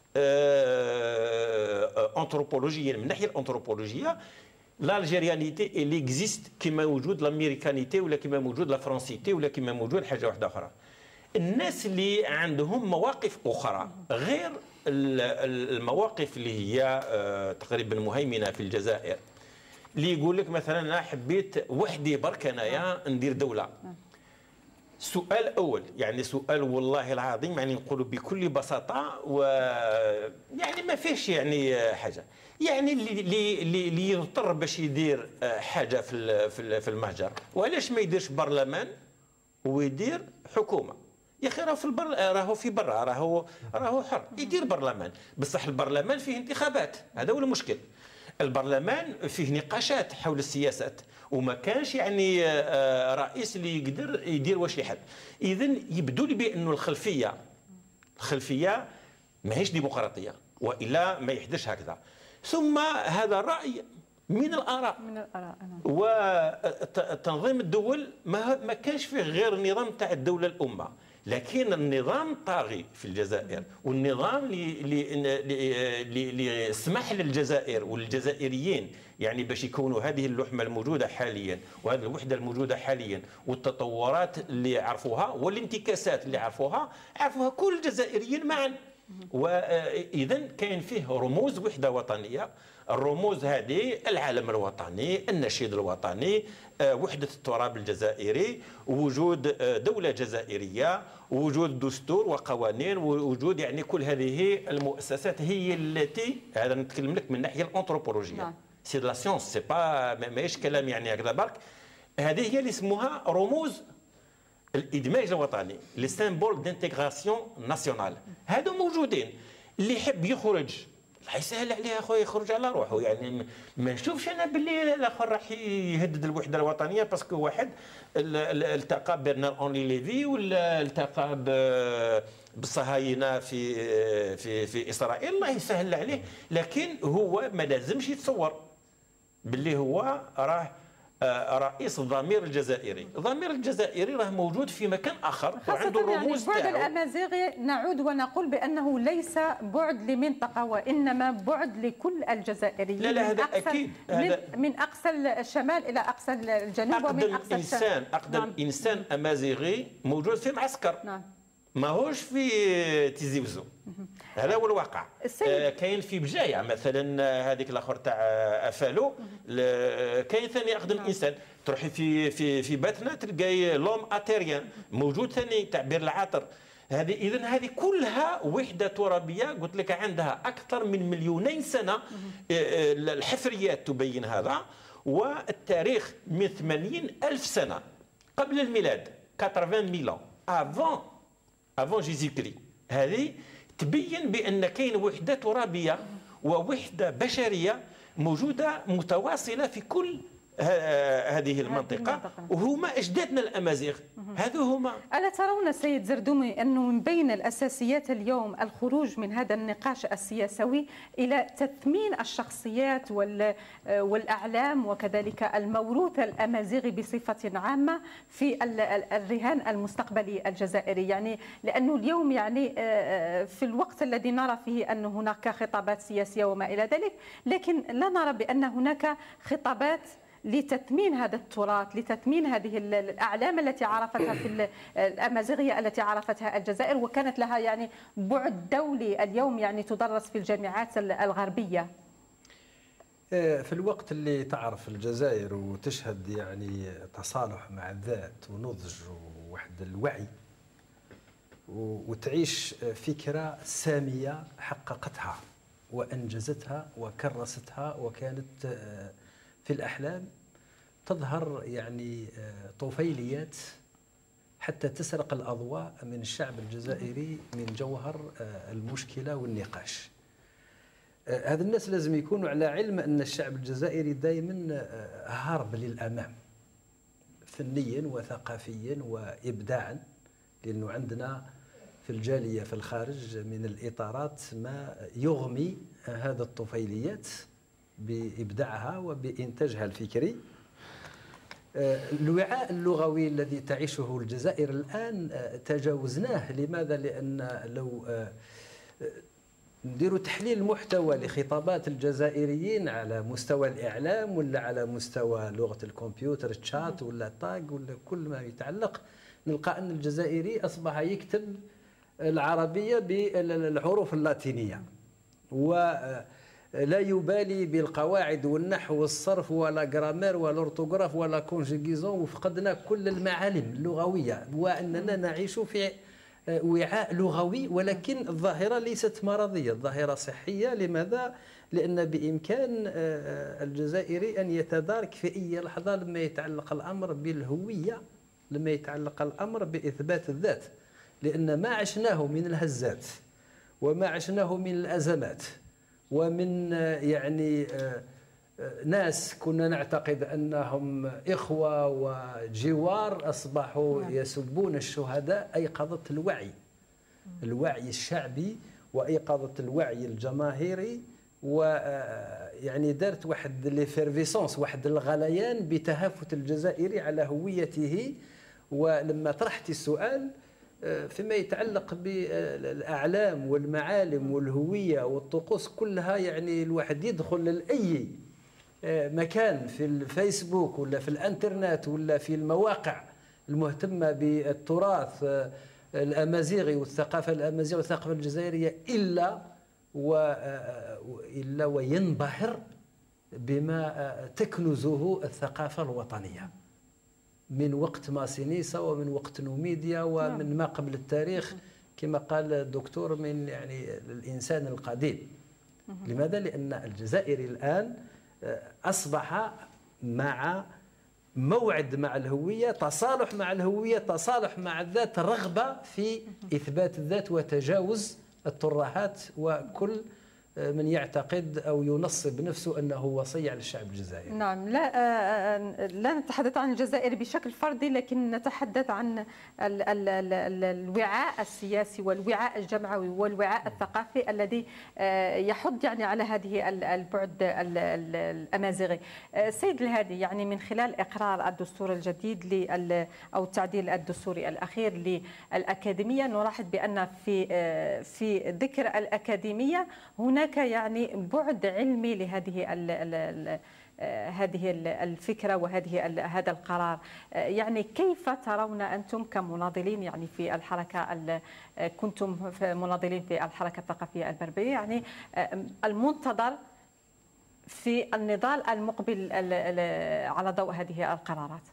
أنثروبولوجيا، من الناحية الأنثروبولوجية الالجيريانيتي اللي اكزيست كما موجود الامريكانيتي ولا كما موجود الفرنسيتي ولا كما موجود حاجه واحده اخرى. الناس اللي عندهم مواقف اخرى غير المواقف اللي هي تقريبا مهيمنه في الجزائر، اللي يقول لك مثلا انا حبيت وحدي برك انايا ندير دوله. سؤال اول، يعني سؤال والله العظيم يعني نقولوا بكل بساطه يعني ما فيش يعني حاجه، يعني اللي يضطر باش يدير حاجه في المهجر، وعلاش ما يديرش برلمان ويدير حكومه؟ يا اخي راهو في برا راهو حر يدير برلمان، بصح البرلمان فيه انتخابات، هذا هو المشكل. البرلمان فيه نقاشات حول السياسات وما كانش يعني رئيس اللي يقدر يدير واش يحب. اذن يبدو لي بانه الخلفيه الخلفيه ماهيش ديمقراطيه، والا ما يحدثش هكذا. ثم هذا الراي من الاراء وتنظيم الدول ما كانش فيه غير النظام تاع الدوله الامه، لكن النظام طاغي في الجزائر، والنظام اللي سمح للجزائر والجزائريين يعني باش يكونوا هذه اللحمه الموجوده حاليا وهذه الوحده الموجوده حاليا والتطورات اللي عرفوها والانتكاسات اللي عرفوها كل الجزائريين معا. واذا كاين فيه رموز وحده وطنيه، الرموز هذه العلم الوطني، النشيد الوطني، وحدة التراب الجزائري، وجود دولة جزائرية، وجود دستور وقوانين، ووجود يعني كل هذه المؤسسات هي التي، هذا نتكلم لك من الناحية الأنثروبولوجية، سي لا سيونس، سي با ماهيش كلام يعني هكذا برك. هذه هي اللي يسموها رموز الادماج الوطني، لي سيمبول دانتيغراسيون ناسيونال، هادو موجودين. اللي يحب يخرج الله يسهل عليه اخويا يخرج على روحه، يعني ما نشوفش انا باللي الاخر راح يهدد الوحده الوطنيه باسكو واحد التقى برنار اونلي ليفي ولا التقى بالصهاينه في اسرائيل، الله يسهل عليه. لكن هو ما لازمش يتصور باللي هو راه رئيس الضمير الجزائري. الضمير الجزائري راه موجود في مكان اخر وعنده الرموز تاعو. بعد الامازيغي نعود ونقول بانه ليس بعد لمنطقه وانما بعد لكل الجزائريين. لا هذا اكيد، من اقصى الشمال الى اقصى الجنوب ومن اقصى الانسان اقدم انسان امازيغي موجود في معسكر، ماهوش في تيزي وزو. هذا هو الواقع. كاين في بجايه مثلا هذيك الاخر تاع افالو، كاين ثاني اقدم انسان تروحي في باتنا تلقاي لوم اتيريان موجود ثاني تاع بير العاطر. هذه كلها وحده ترابيه قلت لك عندها اكثر من 2,000,000 سنه. الحفريات تبين هذا، والتاريخ من 80,000 سنه قبل الميلاد 80,000 افون جيزي كري. هذه تبين بان كاين وحده ترابيه ووحده بشريه موجوده متواصله في كل هذه المنطقة، وهما أجدادنا الأمازيغ. هذو هما. ألا ترون سيد زردومي أنه من بين الأساسيات اليوم الخروج من هذا النقاش السياسوي إلى تثمين الشخصيات والأعلام وكذلك الموروث الأمازيغي بصفة عامة في الرهان المستقبلي الجزائري؟ يعني لأنه اليوم يعني في الوقت الذي نرى فيه أن هناك خطابات سياسية وما إلى ذلك، لكن لا نرى بأن هناك خطابات لتثمين هذا التراث، لتثمين هذه الأعلام التي عرفتها في الأمازيغية التي عرفتها الجزائر وكانت لها يعني بعد دولي اليوم يعني تدرس في الجامعات الغربية. في الوقت اللي تعرف الجزائر وتشهد يعني تصالح مع الذات ونضج ووحدة الوعي وتعيش فكرة سامية حققتها وأنجزتها وكرستها وكانت في الأحلام، تظهر يعني طفيليات حتى تسرق الأضواء من الشعب الجزائري من جوهر المشكلة والنقاش. هذا الناس لازم يكونوا على علم أن الشعب الجزائري دائما هارب للأمام فنيا وثقافيا وإبداعا، لأنه عندنا في الجالية في الخارج من الإطارات ما يغمي هذا الطفيليات بإبداعها وبإنتاجها الفكري. الوعاء اللغوي الذي تعيشه الجزائر الآن تجاوزناه. لماذا؟ لأن لو نديروا تحليل محتوى لخطابات الجزائريين على مستوى الإعلام ولا على مستوى لغة الكمبيوتر الشات ولا الطاق ولا كل ما يتعلق، نلقى أن الجزائري أصبح يكتب العربية بالحروف اللاتينية ولا يبالي بالقواعد والنحو والصرف ولا جرامير ولا اورتوغراف ولا كونجيغيزون، وفقدنا كل المعالم اللغوية وأننا نعيش في وعاء لغوي. ولكن الظاهرة ليست مرضية، الظاهرة صحية. لماذا؟ لأن بإمكان الجزائري أن يتدارك في أي لحظة لما يتعلق الأمر بالهوية، لما يتعلق الأمر بإثبات الذات، لأن ما عشناه من الهزات وما عشناه من الأزمات ومن يعني ناس كنا نعتقد أنهم إخوة وجوار أصبحوا يسبون الشهداء، أيقظت الوعي الوعي الشعبي وإيقاظة الوعي الجماهيري، ويعني دارت واحد ليفيرفيسونس، واحد الغليان بتهافت الجزائري على هويته. ولما طرحت السؤال فيما يتعلق بالأعلام والمعالم والهوية والطقوس كلها، يعني الواحد يدخل لأي مكان في الفيسبوك ولا في الانترنت ولا في المواقع المهتمة بالتراث الأمازيغي والثقافة الأمازيغية والثقافة الجزائرية إلا وينبهر بما تكنزه الثقافة الوطنية من وقت ماسينيسا ومن وقت نوميديا ومن ما قبل التاريخ، كما قال الدكتور، من يعني الإنسان القديم. لماذا؟ لأن الجزائري الآن أصبح مع موعد مع الهوية، تصالح مع الهوية، تصالح مع الذات، رغبة في إثبات الذات وتجاوز الترهات وكل من يعتقد أو ينصب نفسه أنه وصي على الشعب الجزائري. نعم، لا نتحدث عن الجزائر بشكل فردي، لكن نتحدث عن الوعاء السياسي والوعاء الجمعوي والوعاء الثقافي الذي يحض يعني على هذه البعد الأمازيغي. سيد الهادي، يعني من خلال إقرار الدستور الجديد أو التعديل الدستوري الأخير للأكاديمية، نلاحظ بأن في ذكر الأكاديمية هناك يعني بعد علمي لهذه هذه الفكرة وهذه هذا القرار. يعني كيف ترون أنتم كمناضلين يعني في الحركة، كنتم مناضلين في الحركة الثقافية البربرية، يعني المنتظر في النضال المقبل على ضوء هذه القرارات؟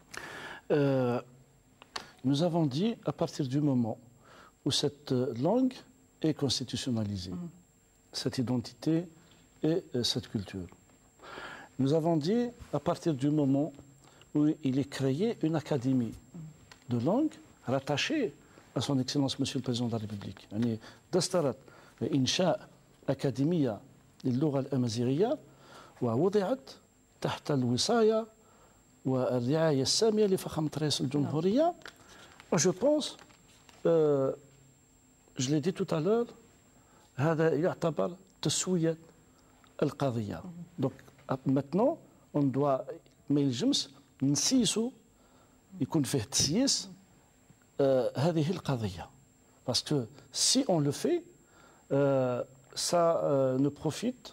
Nous avons dit, à partir du moment où cette langue est constitutionnalisée, cette identité et cette culture. Nous avons dit, à partir du moment où il est créé une académie de langue rattachée à son Excellence Monsieur le Président de la République. يعني دسترت إنشاء أكاديمية للغة الأمازيغية ووضعت تحت الوصاية والرعاية السامية لفخامة رئيس الجمهورية. Je pense, je l'ai dit tout à l'heure, هذا يعتبر تسوية القضية. Donc maintenant on doit ما يلزمش نسيسو يكون فيه تسييس هذه القضية. Parce que si on le fait, ça ne profite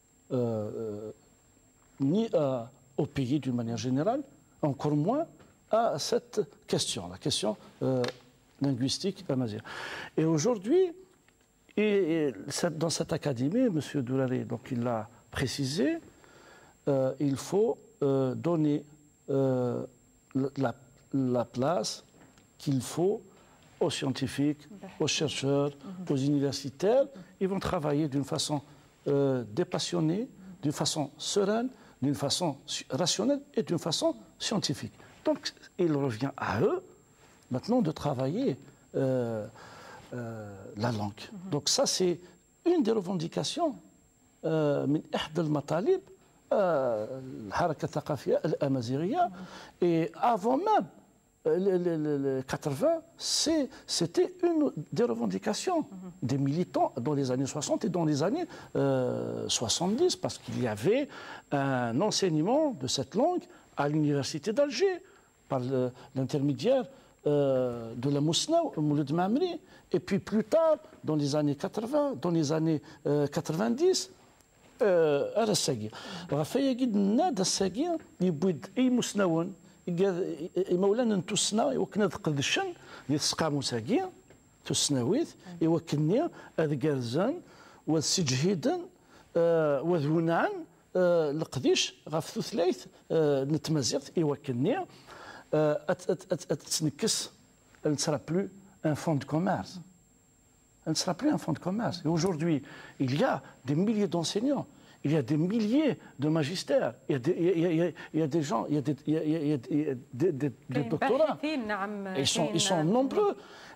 ni au pays d'une manière générale, encore moins à cette question, la question linguistique amazigh. Et aujourd'hui, dans cette académie, M. Douraré, donc il l'a précisé, il faut donner la place qu'il faut aux scientifiques, aux chercheurs, aux universitaires. Ils vont travailler d'une façon dépassionnée, d'une façon sereine, d'une façon rationnelle et d'une façon scientifique. Donc il revient à eux maintenant de travailler la langue. Donc ça c'est une des revendications من إحدى المطالب الحركة الثقافية الأمازيغية. Et avant même les 80, c'était une des revendications des militants dans les années 60 et dans les années 70, parce qu'il y avait un enseignement de cette langue à l'université d'Alger par l'intermédiaire de la Mousna, Mouloud Mamri, et puis plus tard, dans les années 80, dans les années 90, هذا الساقي غفايا جد نادى الساقي يبود اي مسنون مولانا نتوسنا وكنا ذقد الشن يتسقى مساقي تسناويث يوكني اذقارزان والسجهيدا وذونان لقديش غف ثلاث نتمازيغ يوكني تنكس elle ne sera plus un fonds de commerce. Elle ne sera plus un fonds de commerce. Et aujourd'hui, il y a des milliers d'enseignants, il y a des milliers de magistères, il y a des gens, il y a des doctorats. Ils sont nombreux.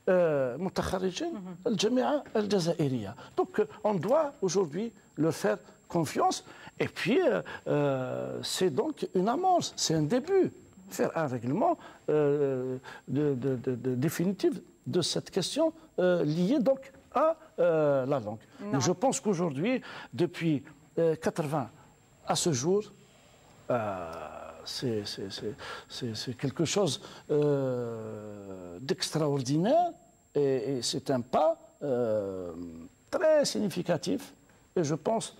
Donc, on doit aujourd'hui leur faire confiance. Et puis, c'est donc une amorce, c'est un début. Faire un règlement définitif de cette question liée donc à la langue. Mais je pense qu'aujourd'hui, depuis 80 à ce jour, c'est quelque chose d'extraordinaire et c'est un pas très significatif. Et je pense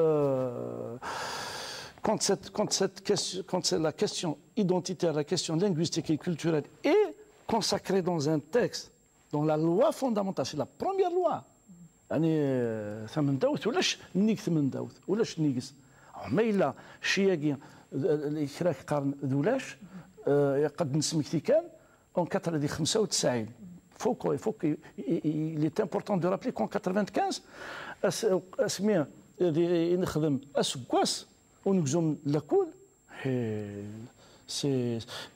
quand la question identitaire, la question linguistique et culturelle est consacrée dans un texte, dans la loi fondamentale, c'est la première loi. يعني ثمن داوث ولاش نيك ثمن داوث ولاش نيكس ما إلا شياكي الإكراك قرن ذولاش قد نسمكتي كان en 95 faut il est important de rappeler qu'en 95 اسمي نخدم اسكواس ونكزم لاكول سي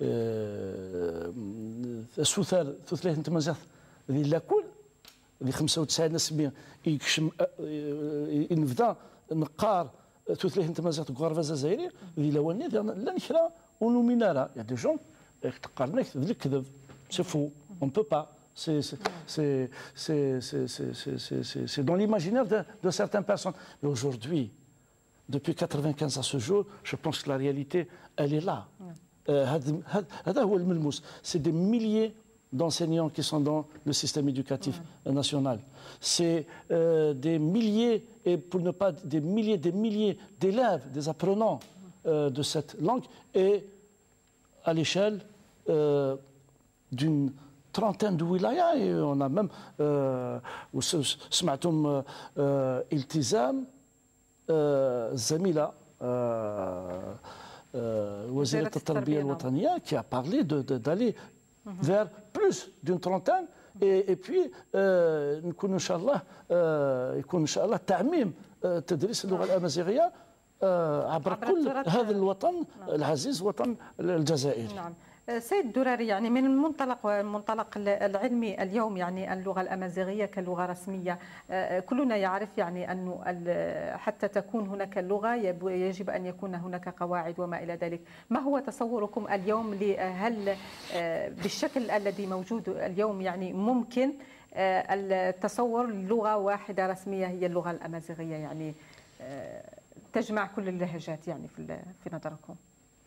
السوثار ثلاثه تمازات ذي لاكول ذي 95 نسمي يكشم نبدا نقار ثلاثه تمازات كوارفاز الجزائري ذي لواني لا نكرا ونومينارا يا دي جون تقارنك ذي الكذب سي فو اون بو با c'est dans l'imaginaire de certaines personnes. Mais aujourd'hui, depuis 95 à ce jour, je pense que la réalité, elle est là. C'est des milliers d'enseignants qui sont dans le système éducatif national. C'est des milliers, et pour ne pas des milliers d'élèves, des apprenants de cette langue, et à l'échelle d'une trentaine de wilayas, et on a même سمعتم التزام الزميلة وزيرة التربية الوطنية qui a parlé d'aller vers plus d'une trentaine et puis نكون إن شاء الله يكون إن شاء الله تعميم تدريس اللغة الأمازيغية عبر كل هذا الوطن العزيز وطن الجزائر. نعم. سيد دراري، يعني من المنطلق العلمي اليوم يعني اللغة الأمازيغية كلغة رسمية، كلنا يعرف يعني أنه حتى تكون هناك اللغة يجب أن يكون هناك قواعد وما إلى ذلك. ما هو تصوركم اليوم هل بالشكل الذي موجود اليوم يعني ممكن التصور لغة واحدة رسمية هي اللغة الأمازيغية يعني تجمع كل اللهجات يعني في نظركم؟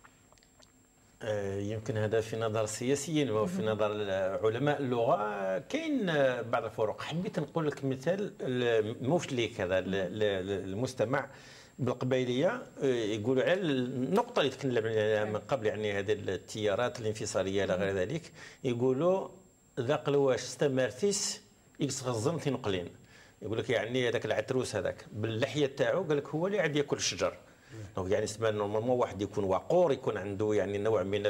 يمكن هذا في نظر السياسيين وفي نظر علماء اللغه كاين بعض الفروق. حبيت نقول لك مثال مفلي كذا المستمع بالقبائليه يقولوا على النقطه اللي تكلمنا عليها من قبل، يعني هذه التيارات الانفصاليه الى غير ذلك، يقولوا ذاق لواش استمرتيس يكس غزن في نقلين. يقول لك يعني هذاك العتروس هذاك باللحيه تاعو قال لك هو اللي عاد ياكل الشجر. يعني اسمها نورمالمون واحد يكون وقور، يكون عنده يعني نوع من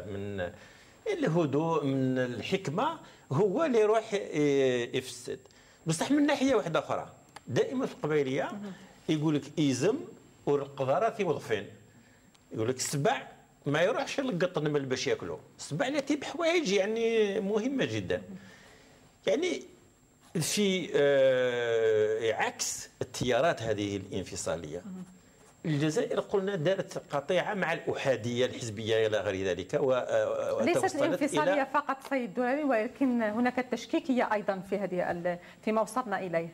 الهدوء، من الحكمه، هو اللي يروح يفسد. بصح من ناحيه واحده اخرى دائما في القبائليه يقول لك ايزم والقذاره وظفين. يقول لك السبع ما يروحش للقط النمل باش ياكلوا، السبع التي بحوايج يعني مهمه جدا. يعني في عكس التيارات هذه الانفصاليه، الجزائر قلنا دارت قطيعه مع الاحاديه الحزبيه الى غير ذلك، ليست الانفصاليه فقط سيد دراري، ولكن هناك التشكيكيه ايضا في هذه فيما وصلنا اليه.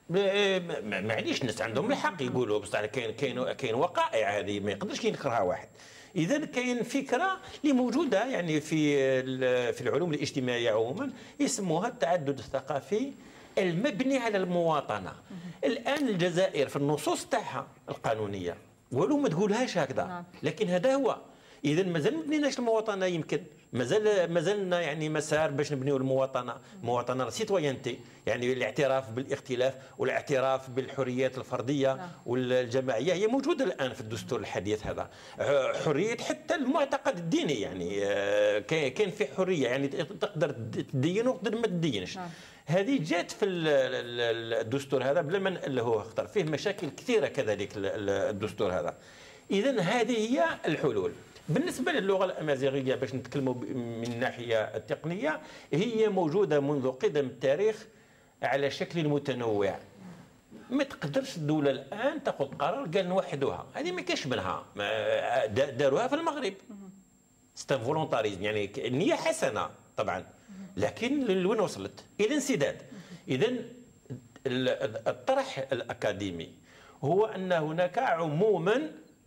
معليش الناس عندهم الحق يقولوا، بصح كاين وقائع هذه ما يقدرش ينكرها واحد. اذا كاين فكره اللي موجوده يعني في العلوم الاجتماعيه عموما يسموها التعدد الثقافي المبني على المواطنه. الان الجزائر في النصوص تاعها القانونيه ولو ما تقولهاش هكذا، لكن هذا هو. اذا مازال ما بنيناش المواطنه، يمكن مازلنا يعني مسار باش نبنيو المواطنه سيتوينتي، يعني الاعتراف بالاختلاف والاعتراف بالحريات الفرديه والجماعيه هي موجوده الان في الدستور الحديث هذا. حريه حتى المعتقد الديني، يعني كاين في حريه، يعني تقدر تدين وتقدر ما تدينش. هذه جات في الدستور هذا بلا ما نأله اختار فيه مشاكل كثيره كذلك الدستور هذا. اذا هذه هي الحلول. بالنسبه للغه الامازيغيه باش نتكلموا من الناحيه التقنيه، هي موجوده منذ قدم التاريخ على شكل متنوع. ما تقدرش الدوله الان تاخذ قرار قال نوحدوها، هذه ما كاش منها. داروها في المغرب ستان فولونتاريزم، يعني النيه حسنه طبعا، لكن لوين وصلت؟ الى انسداد. اذا الطرح الأكاديمي هو أن هناك عموما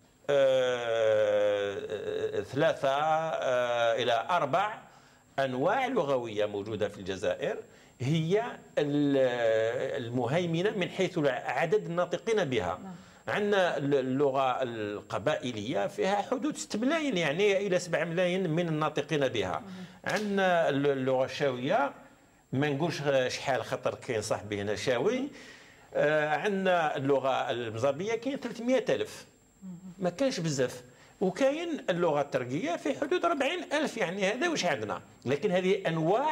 3 إلى 4 أنواع لغوية موجودة في الجزائر هي المهيمنة من حيث عدد الناطقين بها. عندنا اللغة القبائلية فيها حدود 6 ملايين يعني إلى 7 ملايين من الناطقين بها. عندنا اللغة الشاوية ما نقولش شحال خطر كاين صاحبي هنا شاوي. عندنا اللغة المزابية كاين 300,000 ما كانش بزاف. وكاين اللغة التركية في حدود 40,000 يعني هذا واش عندنا. لكن هذه أنواع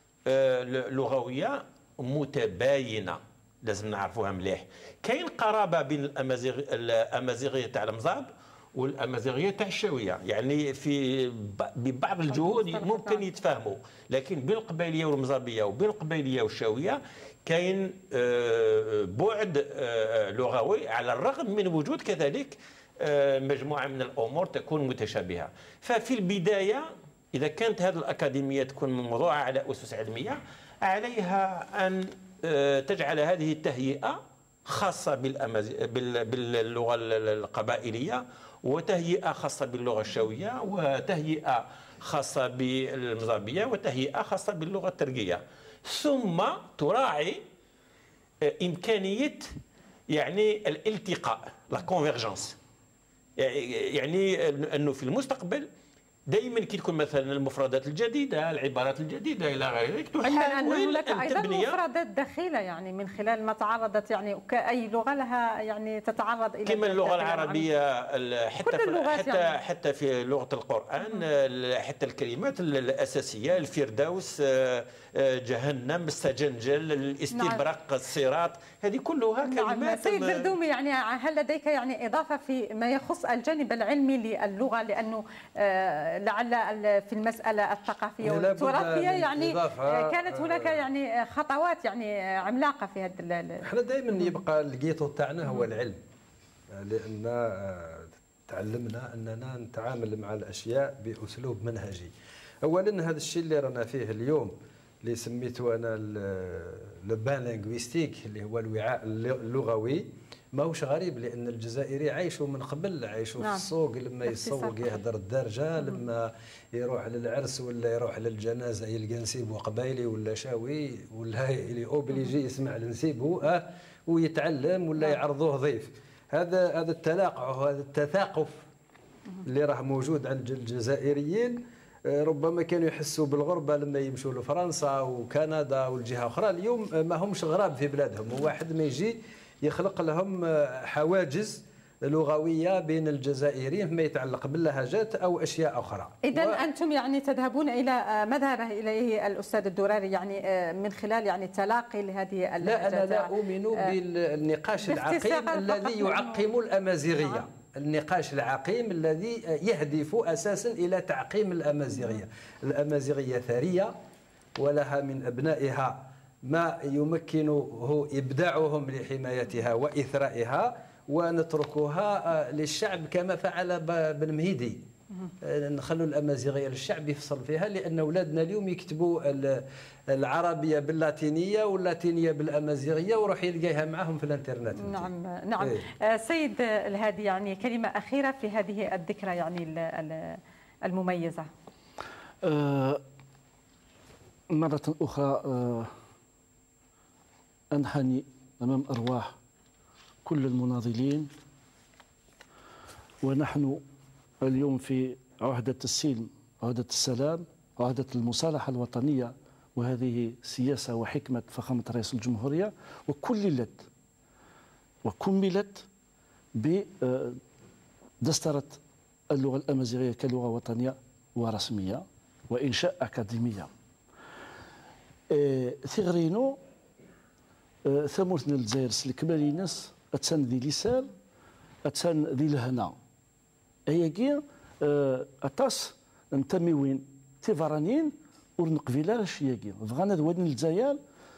لغوية متباينة لازم نعرفوها مليح. كاين قرابة بين الأمازيغية تاع المزاب والأمازيغية تاع الشاوية يعني ببعض الجهود ممكن يتفاهموا. لكن بين القبائلية والمزابية وبين القبائلية والشاوية كاين بعد لغوي على الرغم من وجود كذلك مجموعة من الأمور تكون متشابهة. ففي البداية إذا كانت هذه الأكاديمية تكون موضوعة على أسس علمية عليها أن تجعل هذه التهيئة خاصة باللغة القبائلية وتهيئة خاصة باللغة الشاوية وتهيئة خاصة بالمزابية وتهيئة خاصة باللغة التركية ثم تراعي إمكانية يعني الالتقاء لا كونفيرجنس يعني أنه في المستقبل دائما كي تكون مثلا المفردات الجديده العبارات الجديده الى غير ذلك تحاول ان هناك ايضا مفردات دخيله يعني من خلال ما تعرضت يعني كاي لغه لها يعني تتعرض الى كما اللغه العربيه حتى في لغه القران حتى الكلمات الاساسيه الفردوس جهنم السجنجل الاستبرق الصراط هذه كلها كلمات. سيد بردومي يعني هل لديك يعني اضافه في ما يخص الجانب العلمي للغه لانه لعل في المسألة الثقافية والتراثية يعني كانت هناك يعني خطوات يعني عملاقة في هذا. احنا دائما يبقى الجيتو تاعنا هو العلم لأن تعلمنا أننا نتعامل مع الأشياء بأسلوب منهجي. أولا هذا الشيء اللي رانا فيه اليوم اللي سميته أنا لو بان لينغويستيك اللي هو الوعاء اللغوي ماهوش غريب لان الجزائري عايشوا من قبل عايشوا في السوق لما يسوق يهدر الدرجه لما يروح للعرس ولا يروح للجنازه يلقى نسيبه قبايلي ولا شاوي ولا اللي اوبليجي يسمع لنسيبه ويتعلم ولا يعرضوه ضيف. هذا التلاقع وهذا التثاقف اللي راه موجود عند الجزائريين ربما كانوا يحسوا بالغربه لما يمشوا لفرنسا وكندا والجهه اخرى. اليوم ما همش غراب في بلادهم وواحد ما يجي يخلق لهم حواجز لغويه بين الجزائريين فيما يتعلق باللهجات او اشياء اخرى. اذا انتم يعني تذهبون الى ما ذهب اليه الاستاذ الدراري يعني من خلال يعني التلاقي لهذه اللهجات. لا انا لا اؤمن بالنقاش العقيم الذي يعقم الامازيغيه. النقاش العقيم الذي يهدف اساسا الى تعقيم الامازيغيه. الامازيغيه ثريه ولها من ابنائها ما يمكنه إبداعهم لحمايتها وإثرائها ونتركها للشعب كما فعل بن مهيدي. نخلوا الأمازيغية للشعب يفصل فيها لأن أولادنا اليوم يكتبوا العربية باللاتينية واللاتينية بالأمازيغية وروح يلقاها معهم في الانترنت. نعم نعم. سيد الهادي يعني كلمة أخيرة في هذه الذكرى يعني المميزة. مرة أخرى أنحني أمام أرواح كل المناضلين ونحن اليوم في عهدة السلم عهدة السلام عهدة المصالحة الوطنية وهذه سياسة وحكمة فخامة رئيس الجمهورية وكملت بدسترة اللغة الأمازيغية كلغة وطنية ورسمية وإنشاء أكاديمية. ثغرينو ثموثنا الجزائر سلكمالينس أتسان ذي لسان أتسان ذي لهنا هي أتاس نتميوين تيفرانين ورنقفيلاش ياكي فغانا دوادن الجزائر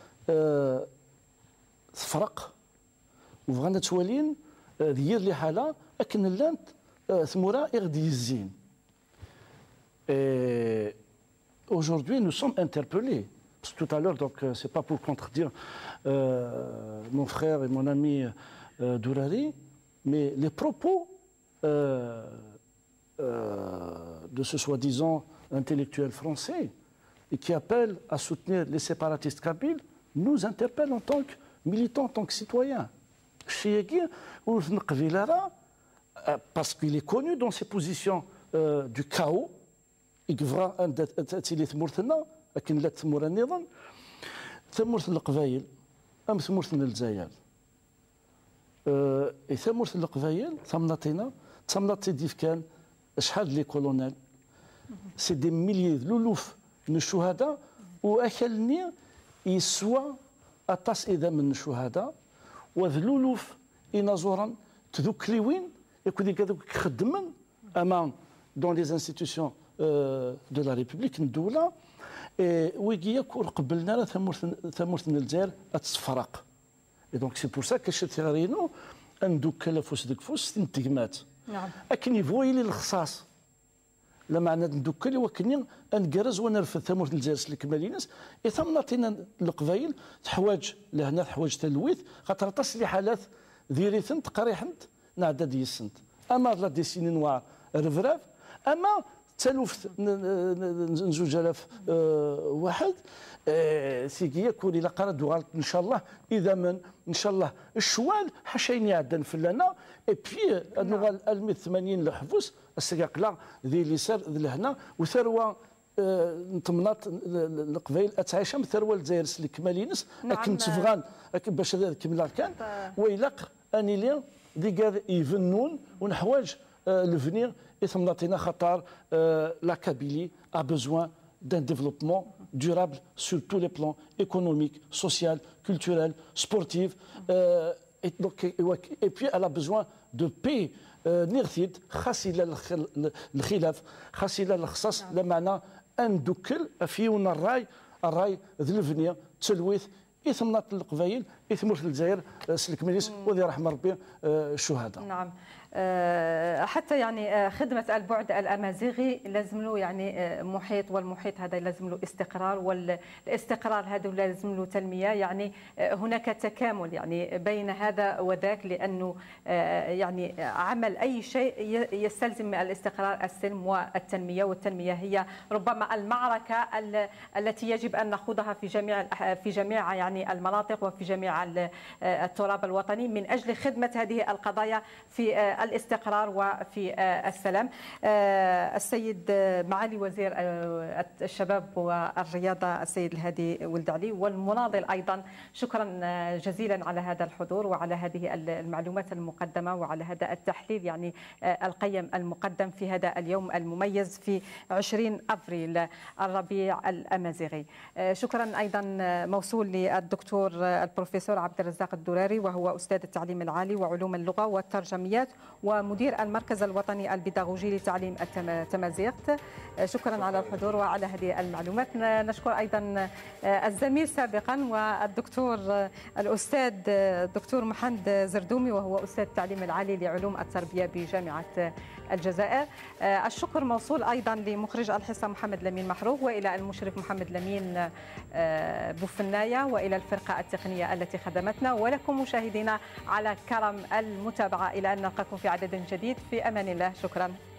تفرق وفغانا توالين دير لي حالة أكن اللانت ثمورا إغدي الزين. Aujourd'hui nous sommes interpellés Parce que tout à l'heure, donc c'est pas pour contredire mon frère et mon ami Dourari, mais les propos de ce soi-disant intellectuel français et qui appelle à soutenir les séparatistes kabyles nous interpellent en tant que militants, en tant que citoyens. Parce qu'il est connu dans ses positions du chaos, يقفرا ان تاتي ثمورتنا لكن لا تمور النظام ثمورت القبائل ام ثمورت الجزائر ثمورت القبائل ثمناطي ديف كان شحال لي كولونيل سي دي ميليي الالوف من الشهداء واكلني يسوى اطاس اذا من الشهداء وذلولوف ينازورا تذكليوين يكون كذوك خدمن امان دون لي انستيتيوشن de la République الدولة ويجي قبلنا ثمورت الجزائر تتفرق. Et donc c'est pour ça que شتي غارينو ندوك لفوس ديك فوس تنتجمات. نعم. لكن يفوي لي الخصاص. لما عندنا ندوك لي وكني نقرز ونرفد ثمورت الجزائر الكمالينس ثم نعطينا القبايل تحواج لهنا تحواج تلويث خاطر تصلي حالات ذيريثنت قريحنت نعدا ديسنت. اما لا ديسيني نوار رفراف اما تلوف نزوج آلاف واحد سيكي يكون الى قرا دوغالت ان شاء الله اذا من ان شاء الله الشوال حشين يعدن فلنا اي بي نوغال 180 لحفوس السقاقلا ذي اليسار ذي لهنا وثروه نطمنات القبائل اتعايشهم ثروه الجزائر الكمالينس لكن تفغان باش هذا كمل كان ويلق اني لي ديكا يفنون ونحواج l'avenir et la Kabylie a besoin d'un développement durable sur tous les plans économiques, social, culturel, sportif et puis elle a besoin de paix نرثيد خاصيلا الخلاف خاصيلا الخصاص لمعنى ان دوكل فيونا الراي ذي الفنيا تلويث إثمنات القبائل إثمورت الجزائر سلكميليس وذي رحمة ربي الشهداء. نعم. حتى يعني خدمة البعد الأمازيغي لازم له يعني محيط والمحيط هذا لازم له استقرار والاستقرار هذا لازم له تنمية يعني هناك تكامل يعني بين هذا وذاك لأنه يعني عمل أي شيء يستلزم الاستقرار السلم والتنمية والتنمية هي ربما المعركة التي يجب أن نخوضها في جميع يعني المناطق وفي جميع التراب الوطني من أجل خدمة هذه القضايا في الاستقرار وفي السلام. السيد معالي وزير الشباب والرياضة السيد الهادي ولد علي والمناضل أيضا شكرا جزيلا على هذا الحضور وعلى هذه المعلومات المقدمة وعلى هذا التحليل يعني القيم المقدم في هذا اليوم المميز في 20 أفريل الربيع الأمازيغي. شكرا أيضا موصول للدكتور البروفيسور عبد الرزاق الدراري وهو أستاذ التعليم العالي وعلوم اللغة والترجميات ومدير المركز الوطني البيداغوجي لتعليم التمازيغت. شكرا على الحضور وعلى هذه المعلومات. نشكر ايضا الزميل سابقا والدكتور الاستاذ الدكتور محمد زردومي وهو استاذ التعليم العالي لعلوم التربيه بجامعه الجزائر. الشكر موصول ايضا لمخرج الحصه محمد لمين محروق والى المشرف محمد لمين بوفنايه والى الفرقه التقنيه التي خدمتنا ولكم مشاهدينا على كرم المتابعه. إلى أن نلقاكم في عدد جديد في أمان الله. شكرا.